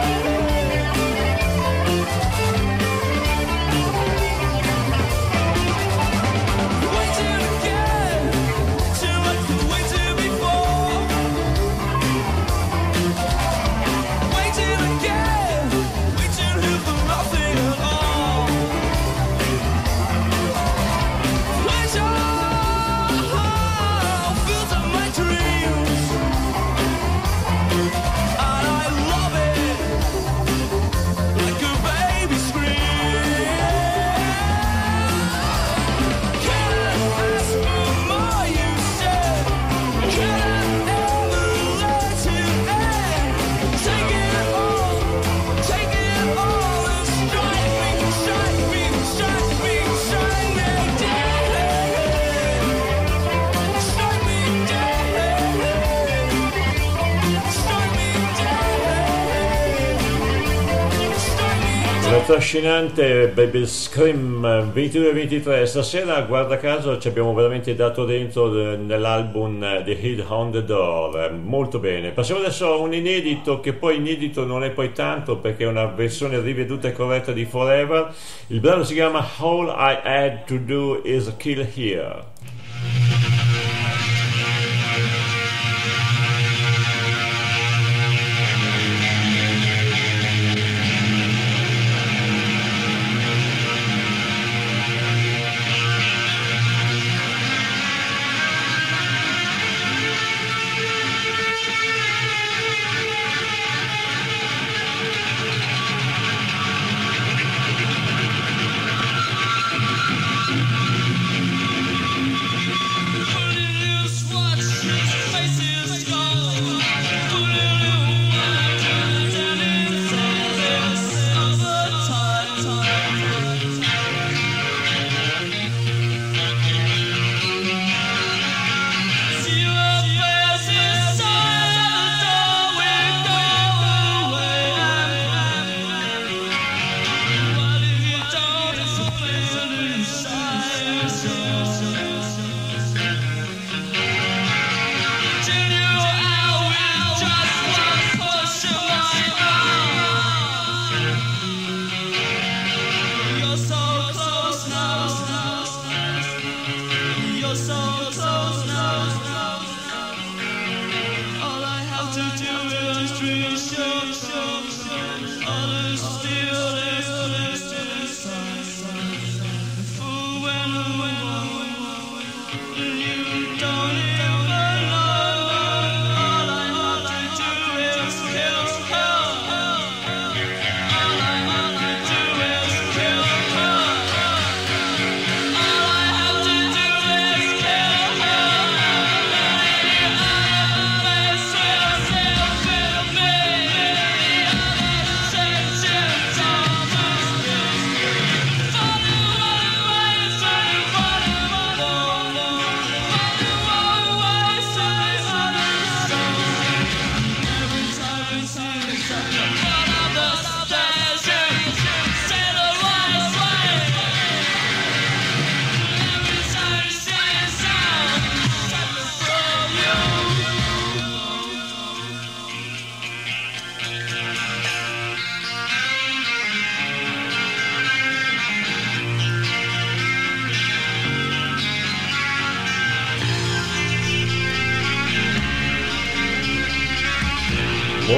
Speaker 3: Waiting again till I could waited before. Waiting again, waiting here for nothing at all. Pleasure fills up my dreams, and I love it like a baby scream. Can't ask for more, you said. Can't ever let it end. Take it all and strike me dead. Strike me dead. Strike me dead.
Speaker 1: La trascinante Baby Scream 22-23. Stasera, guarda caso, ci abbiamo veramente dato dentro nell'album The Hit on the Door. Molto bene. Passiamo adesso a un inedito, che poi inedito non è poi tanto perché è una versione riveduta e corretta di Forever. Il brano si chiama All I Had to Do Is Kill Here.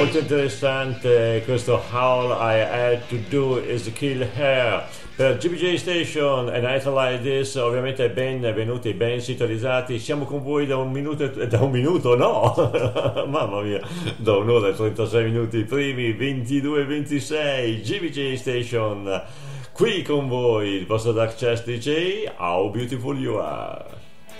Speaker 1: Molto interessante questo All I Had to Do Is Kill Her per GBJ Station e Night Like This. Ovviamente benvenuti, ben sintonizzati, siamo con voi da un minuto no mamma mia, da un'ora e 36 minuti, i primi 22-26 GBJ Station, qui con voi il vostro Dark Chest DJ. How Beautiful You Are.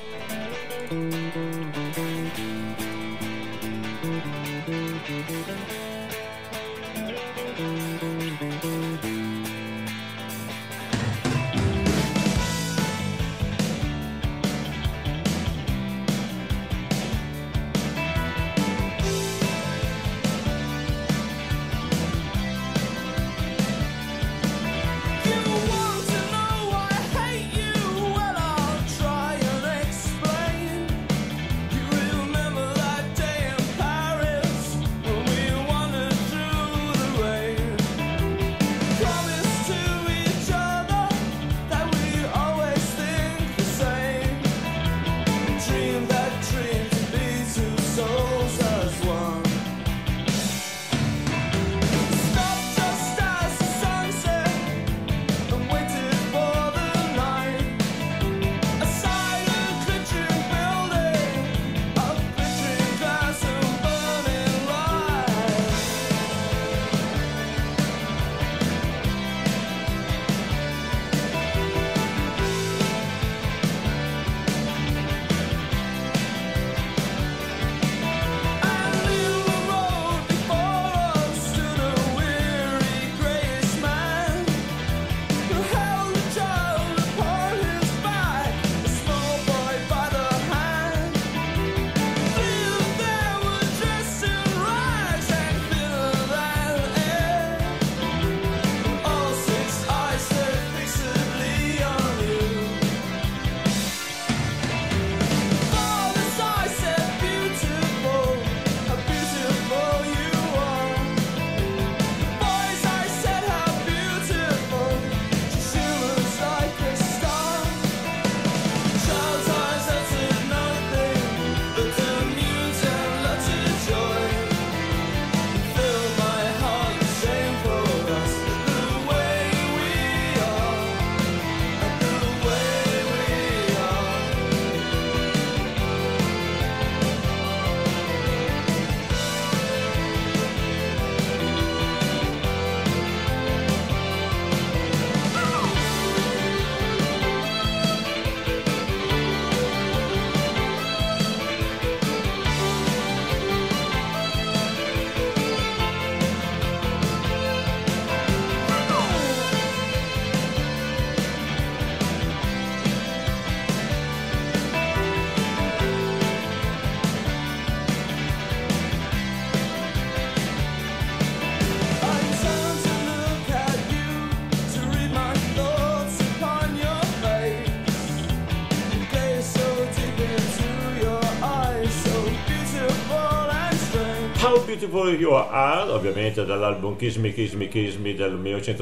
Speaker 1: How Beautiful You Are, ovviamente dall'album Kiss Me Kiss Me Kiss Me del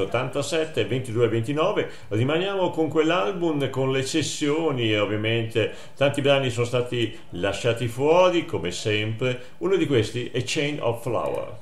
Speaker 1: 1987, 22-29. Rimaniamo con quell'album, con le sessioni, e ovviamente tanti brani sono stati lasciati fuori come sempre. Uno di questi è Chain of Flower.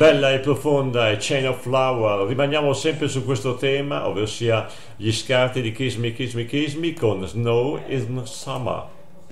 Speaker 1: Bella e profonda e Chain of Flower. Rimaniamo sempre su questo tema, ovvero sia gli scarti di Kiss Me, Kiss Me, Kiss Me con Snow in Summer.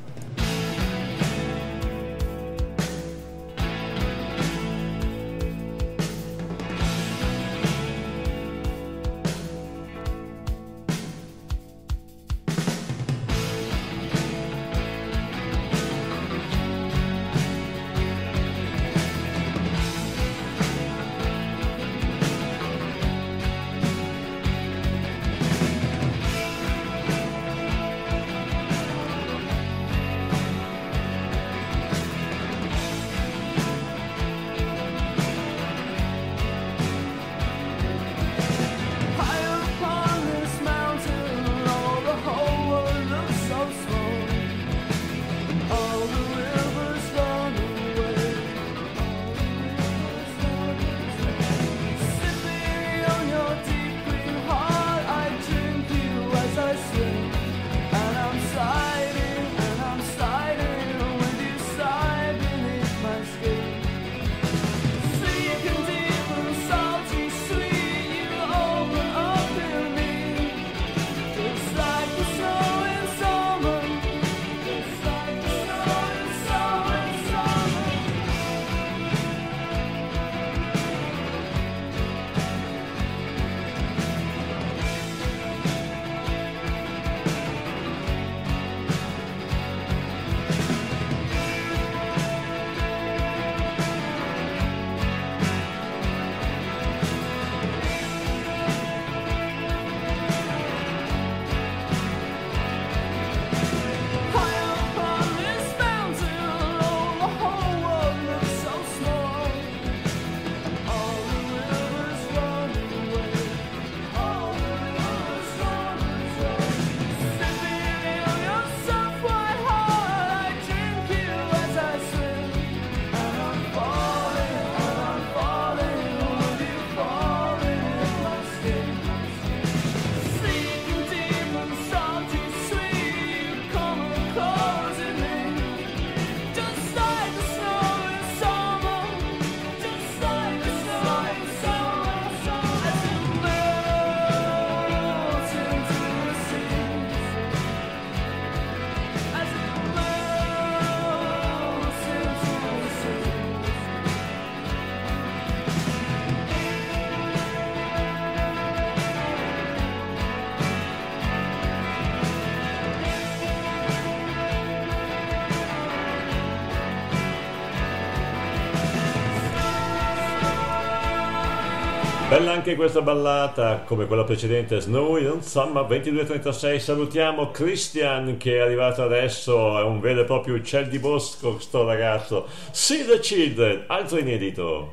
Speaker 1: Bella anche questa ballata, come quella precedente, Snow in Summer 22:36. Salutiamo Christian che è arrivato adesso, è un vero e proprio uccel di bosco sto ragazzo. See the Children, altro inedito.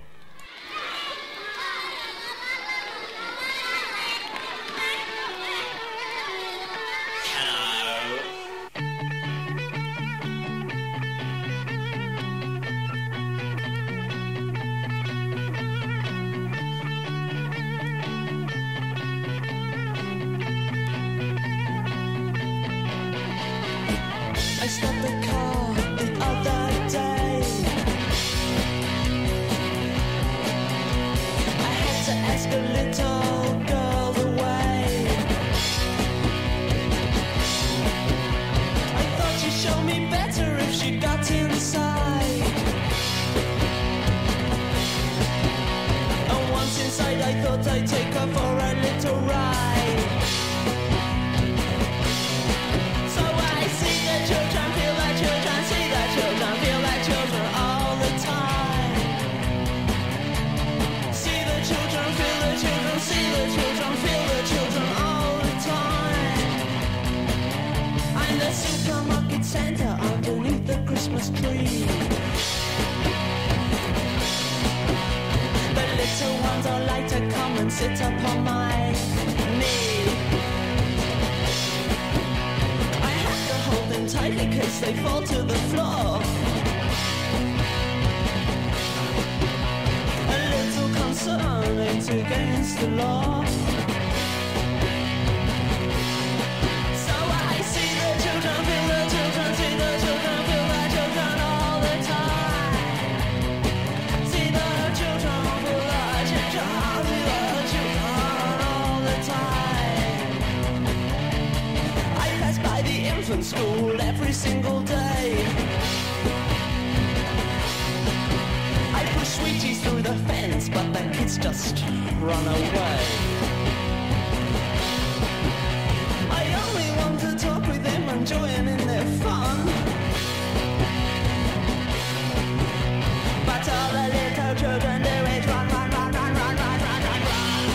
Speaker 3: I stopped the car the other day. I had to ask a little girl the way. I thought she'd show me better if she got inside. And once inside I thought I'd take her for a little ride. Children, feel the children, see the children, feel the children all the time. See the children, feel the children, see the children, feel the children all the time. I'm the supermarket center underneath the Christmas tree. The little ones are like to come and sit upon my knee. Hold them tightly cause they fall to the floor. A little concern, it's against the law. So I see the children, feel the children, see the children, feel the children all the time. See the children, feel single day. I push sweeties through the fence, but the kids just run away. I only want to talk with them and join in their fun. But all the little children do is run, run, run, run, run, run, run, run, run.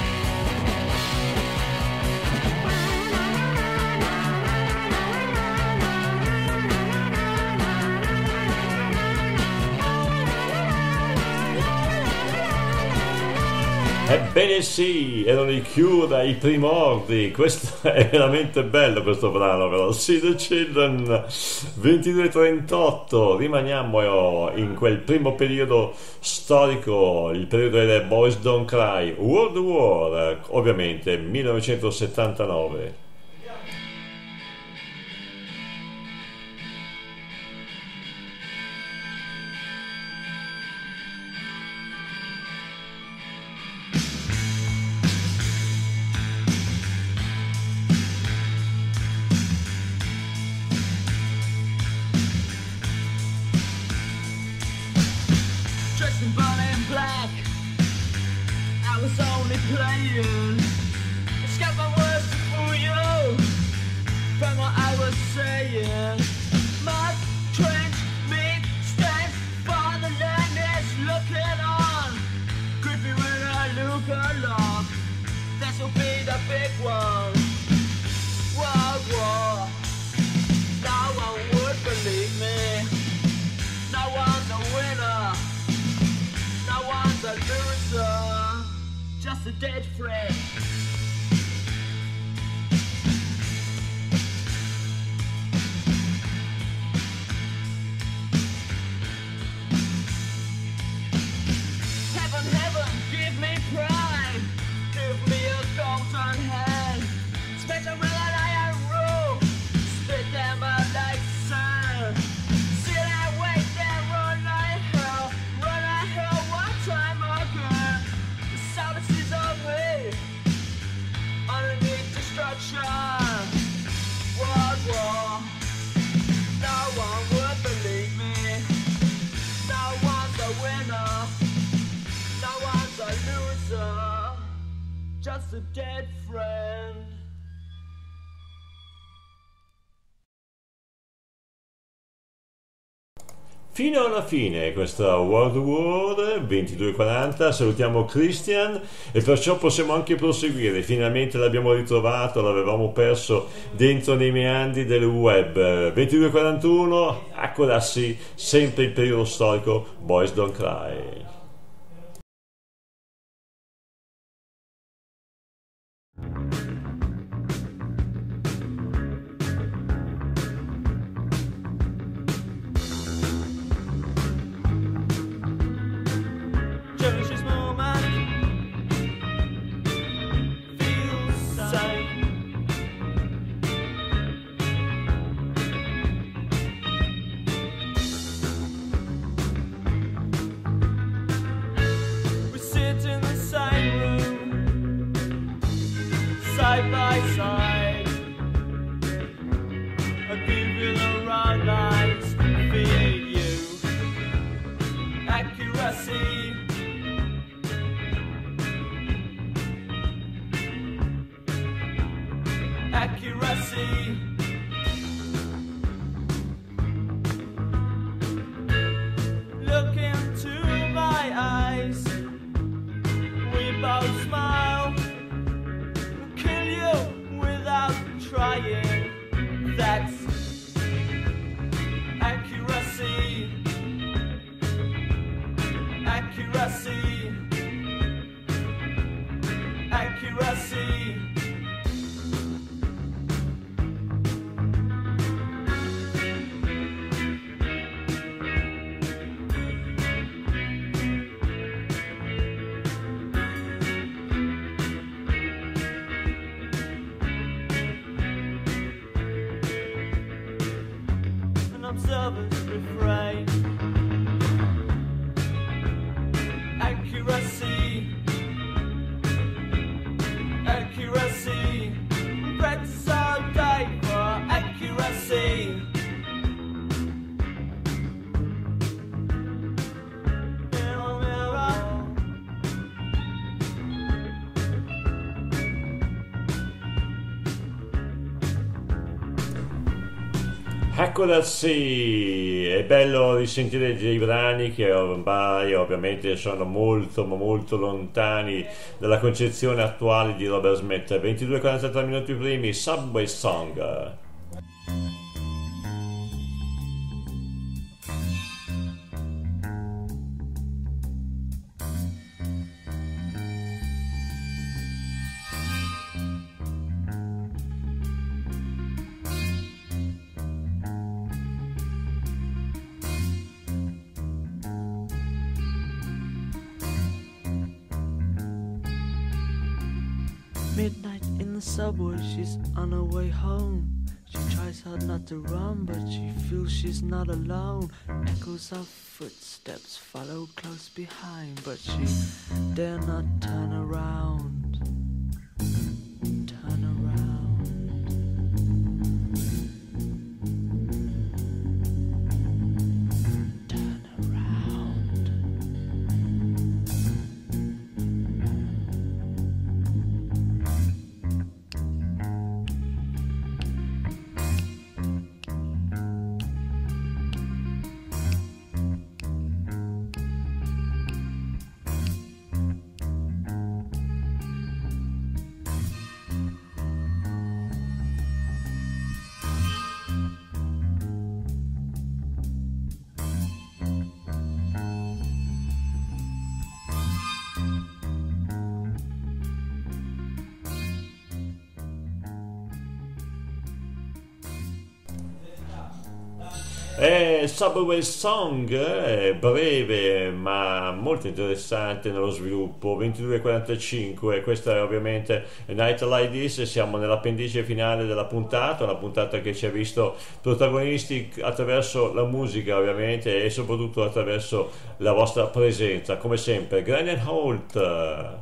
Speaker 1: Ebbene sì, erano i Cure, i primordi. Questo è veramente bello, questo brano però. See the Children, 22:38. Rimaniamo in quel primo periodo storico, il periodo delle Boys Don't Cry, World War, ovviamente 1979.
Speaker 3: Playing, it's got my words to fool you from what I was saying. Mud, trench, meat, stand, fatherland is looking on. Creepy when I look along, this'll be the big one. World War, no one would believe me. No one's a winner, no one's a loser. Just a dead friend. Heaven, heaven, give me pride. Give me a golden hand. Spit a real iron rule. Spit them out like sand. See that wait there, run like hell. Run like hell one time again. The sound is of me. Underneath destruction. World War. No one would believe me. No one's a winner. No one's a loser. Just a dead friend.
Speaker 1: Fino alla fine questa World War 22:40. Salutiamo Christian e perciò possiamo anche proseguire. Finalmente l'abbiamo ritrovato, l'avevamo perso dentro nei meandri del web. 22:41, eccola sì, sempre il periodo storico Boys Don't Cry.
Speaker 3: Cherishes moment, feels same. We sit in the same room, side by side. I give you the right lines, feed you accuracy. Accuracy. Look into my eyes. We both smile. We'll kill you without trying. That's accuracy. Accuracy. Accuracy. Observers refrain. Accuracy.
Speaker 1: Eccola sì, è bello risentire dei brani che ormai ovviamente sono molto ma molto lontani dalla concezione attuale di Robert Smith. 22:43 minuti primi, Subway Song.
Speaker 5: Midnight in the subway, she's on her way home. She tries hard not to run, but she feels she's not alone. Echoes of footsteps follow close behind, but she dare not turn around. Turn around. Turn around.
Speaker 1: Subway Song è breve ma molto interessante nello sviluppo. 22:45, questa è ovviamente Night Like This, siamo nell'appendice finale della puntata, una puntata che ci ha visto protagonisti attraverso la musica ovviamente e soprattutto attraverso la vostra presenza, come sempre. Glenn Holt.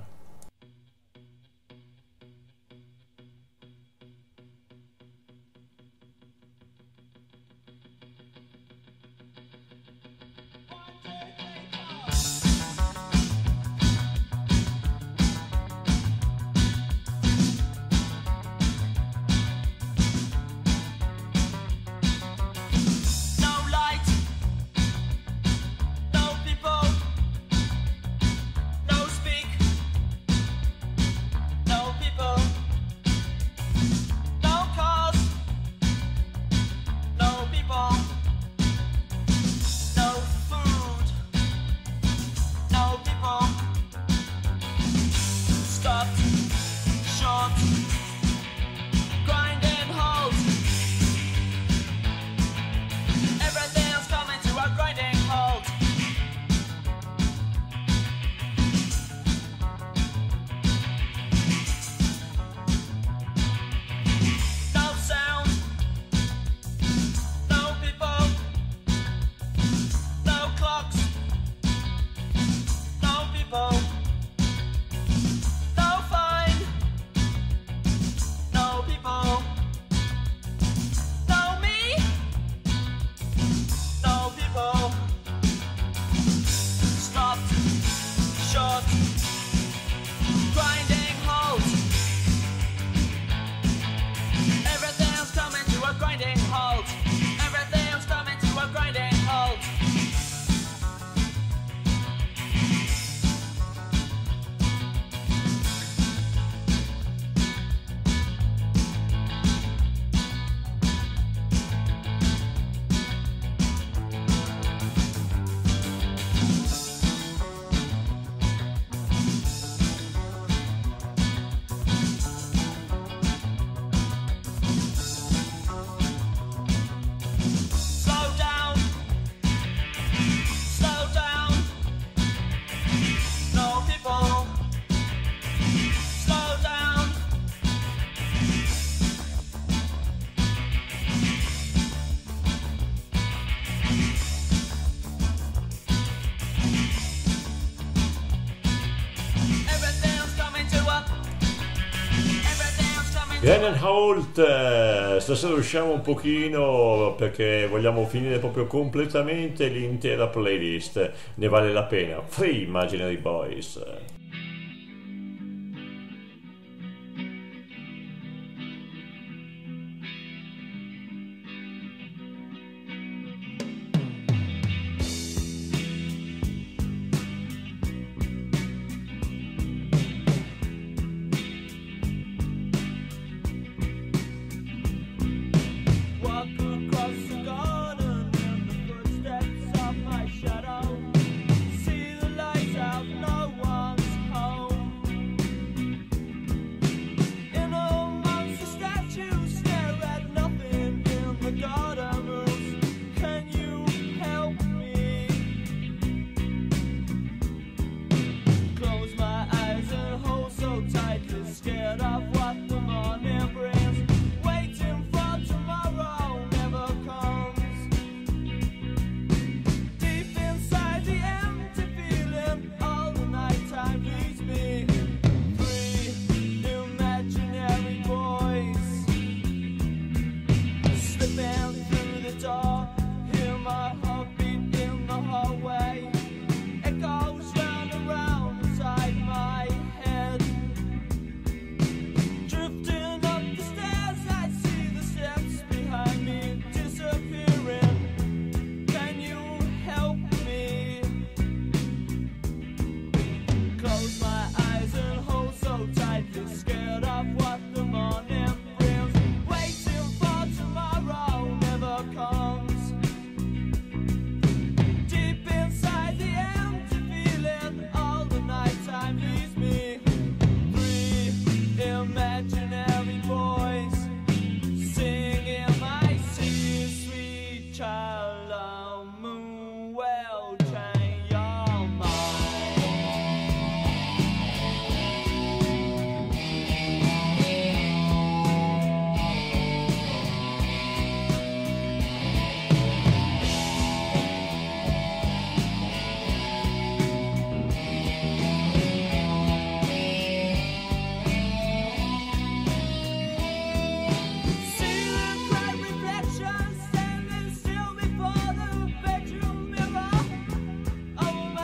Speaker 1: Glenn Holt, stasera usciamo un pochino perché vogliamo finire proprio completamente l'intera playlist, ne vale la pena. Free Imaginary Boys.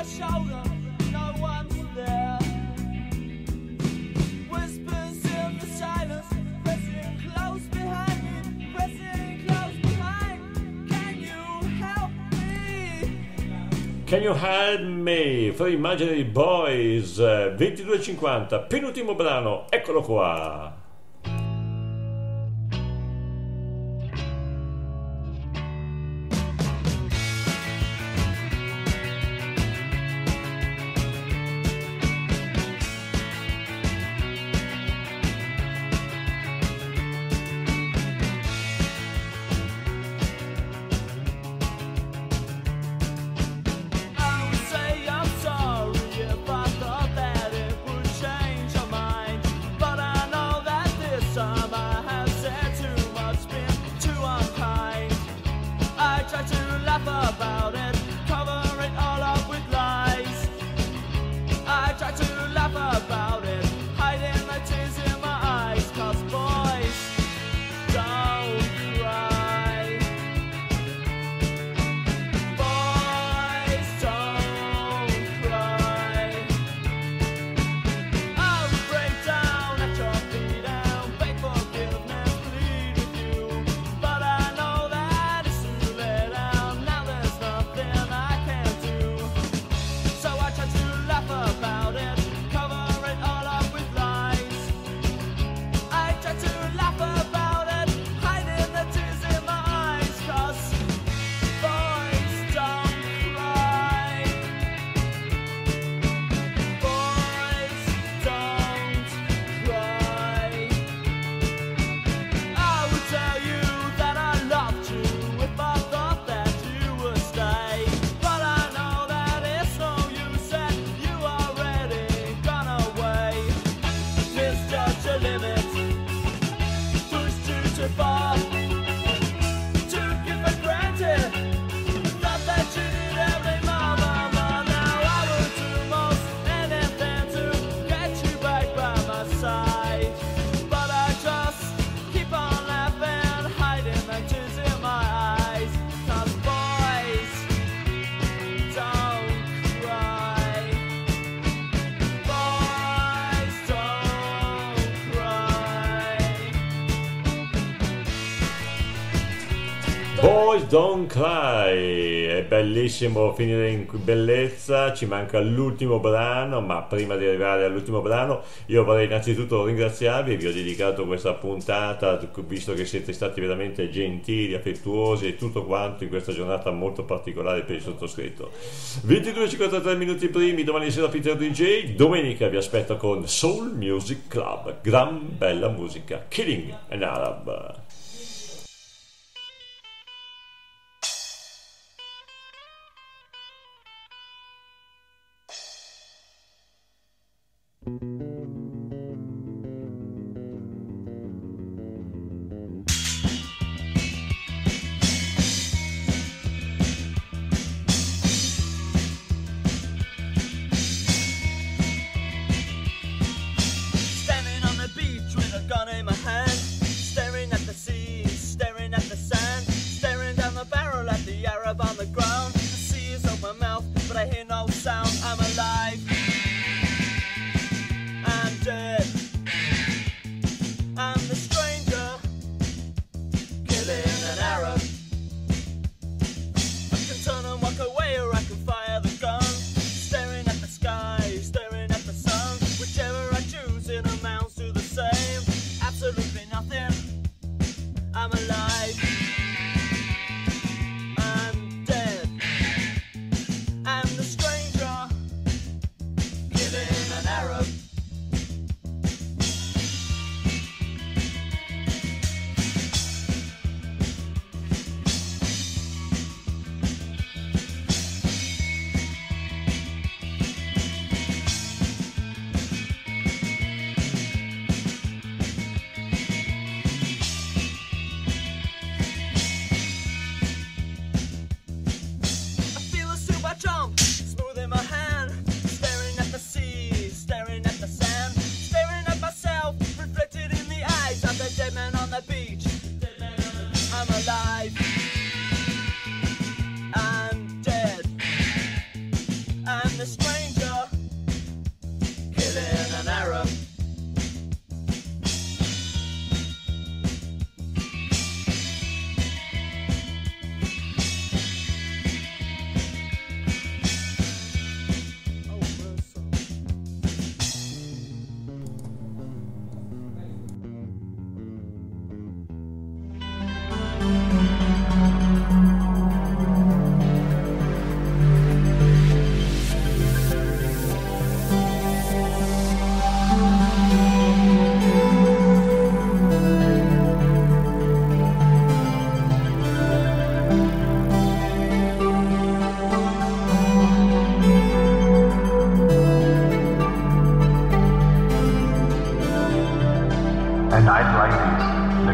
Speaker 3: shoulder, no one's there. Whispers in the silence, pressing close behind me, pressing close behind. Can you help me?
Speaker 1: Can you help me? Fra Imaginary Boys, 22:50, penultimo brano, eccolo qua.
Speaker 3: About it, cover it all up with lies. I try to laugh about it, hiding the tears in my eyes. 'Cause boys don't cry. Boys don't cry. I'll break down at your feet and beg forgiveness, plead with you. But I know that it's too late and now there's nothing I can do. So I try to laugh about it, cover it all up with lies. I try to laugh about it, hiding the tears in my eyes. 'Cause boys don't cry. Boys don't cry. I would tell you that I loved you if I thought that you would stay. But I know that it's no use and you already gone away. Misjudged your limits, pushed you too far, took you for granted, thought that you did every moment. Now I would do most anything to get you back by my side. But I just keep on laughing, hiding the tears in my eyes. 'Cause boys don't cry. Boys don't cry.
Speaker 1: Boys Don't Cry, è bellissimo finire in bellezza, ci manca l'ultimo brano, ma prima di arrivare all'ultimo brano io vorrei innanzitutto ringraziarvi, vi ho dedicato questa puntata visto che siete stati veramente gentili, affettuosi e tutto quanto in questa giornata molto particolare per il sottoscritto. 22:53 minuti primi, domani sera Peter DJ, domenica vi aspetto con Soul Music Club, gran bella musica, Killing an Arab.
Speaker 3: Standing on the beach with a gun in my hand, staring at the sea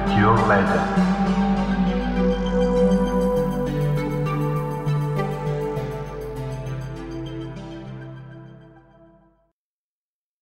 Speaker 6: With Your Letter.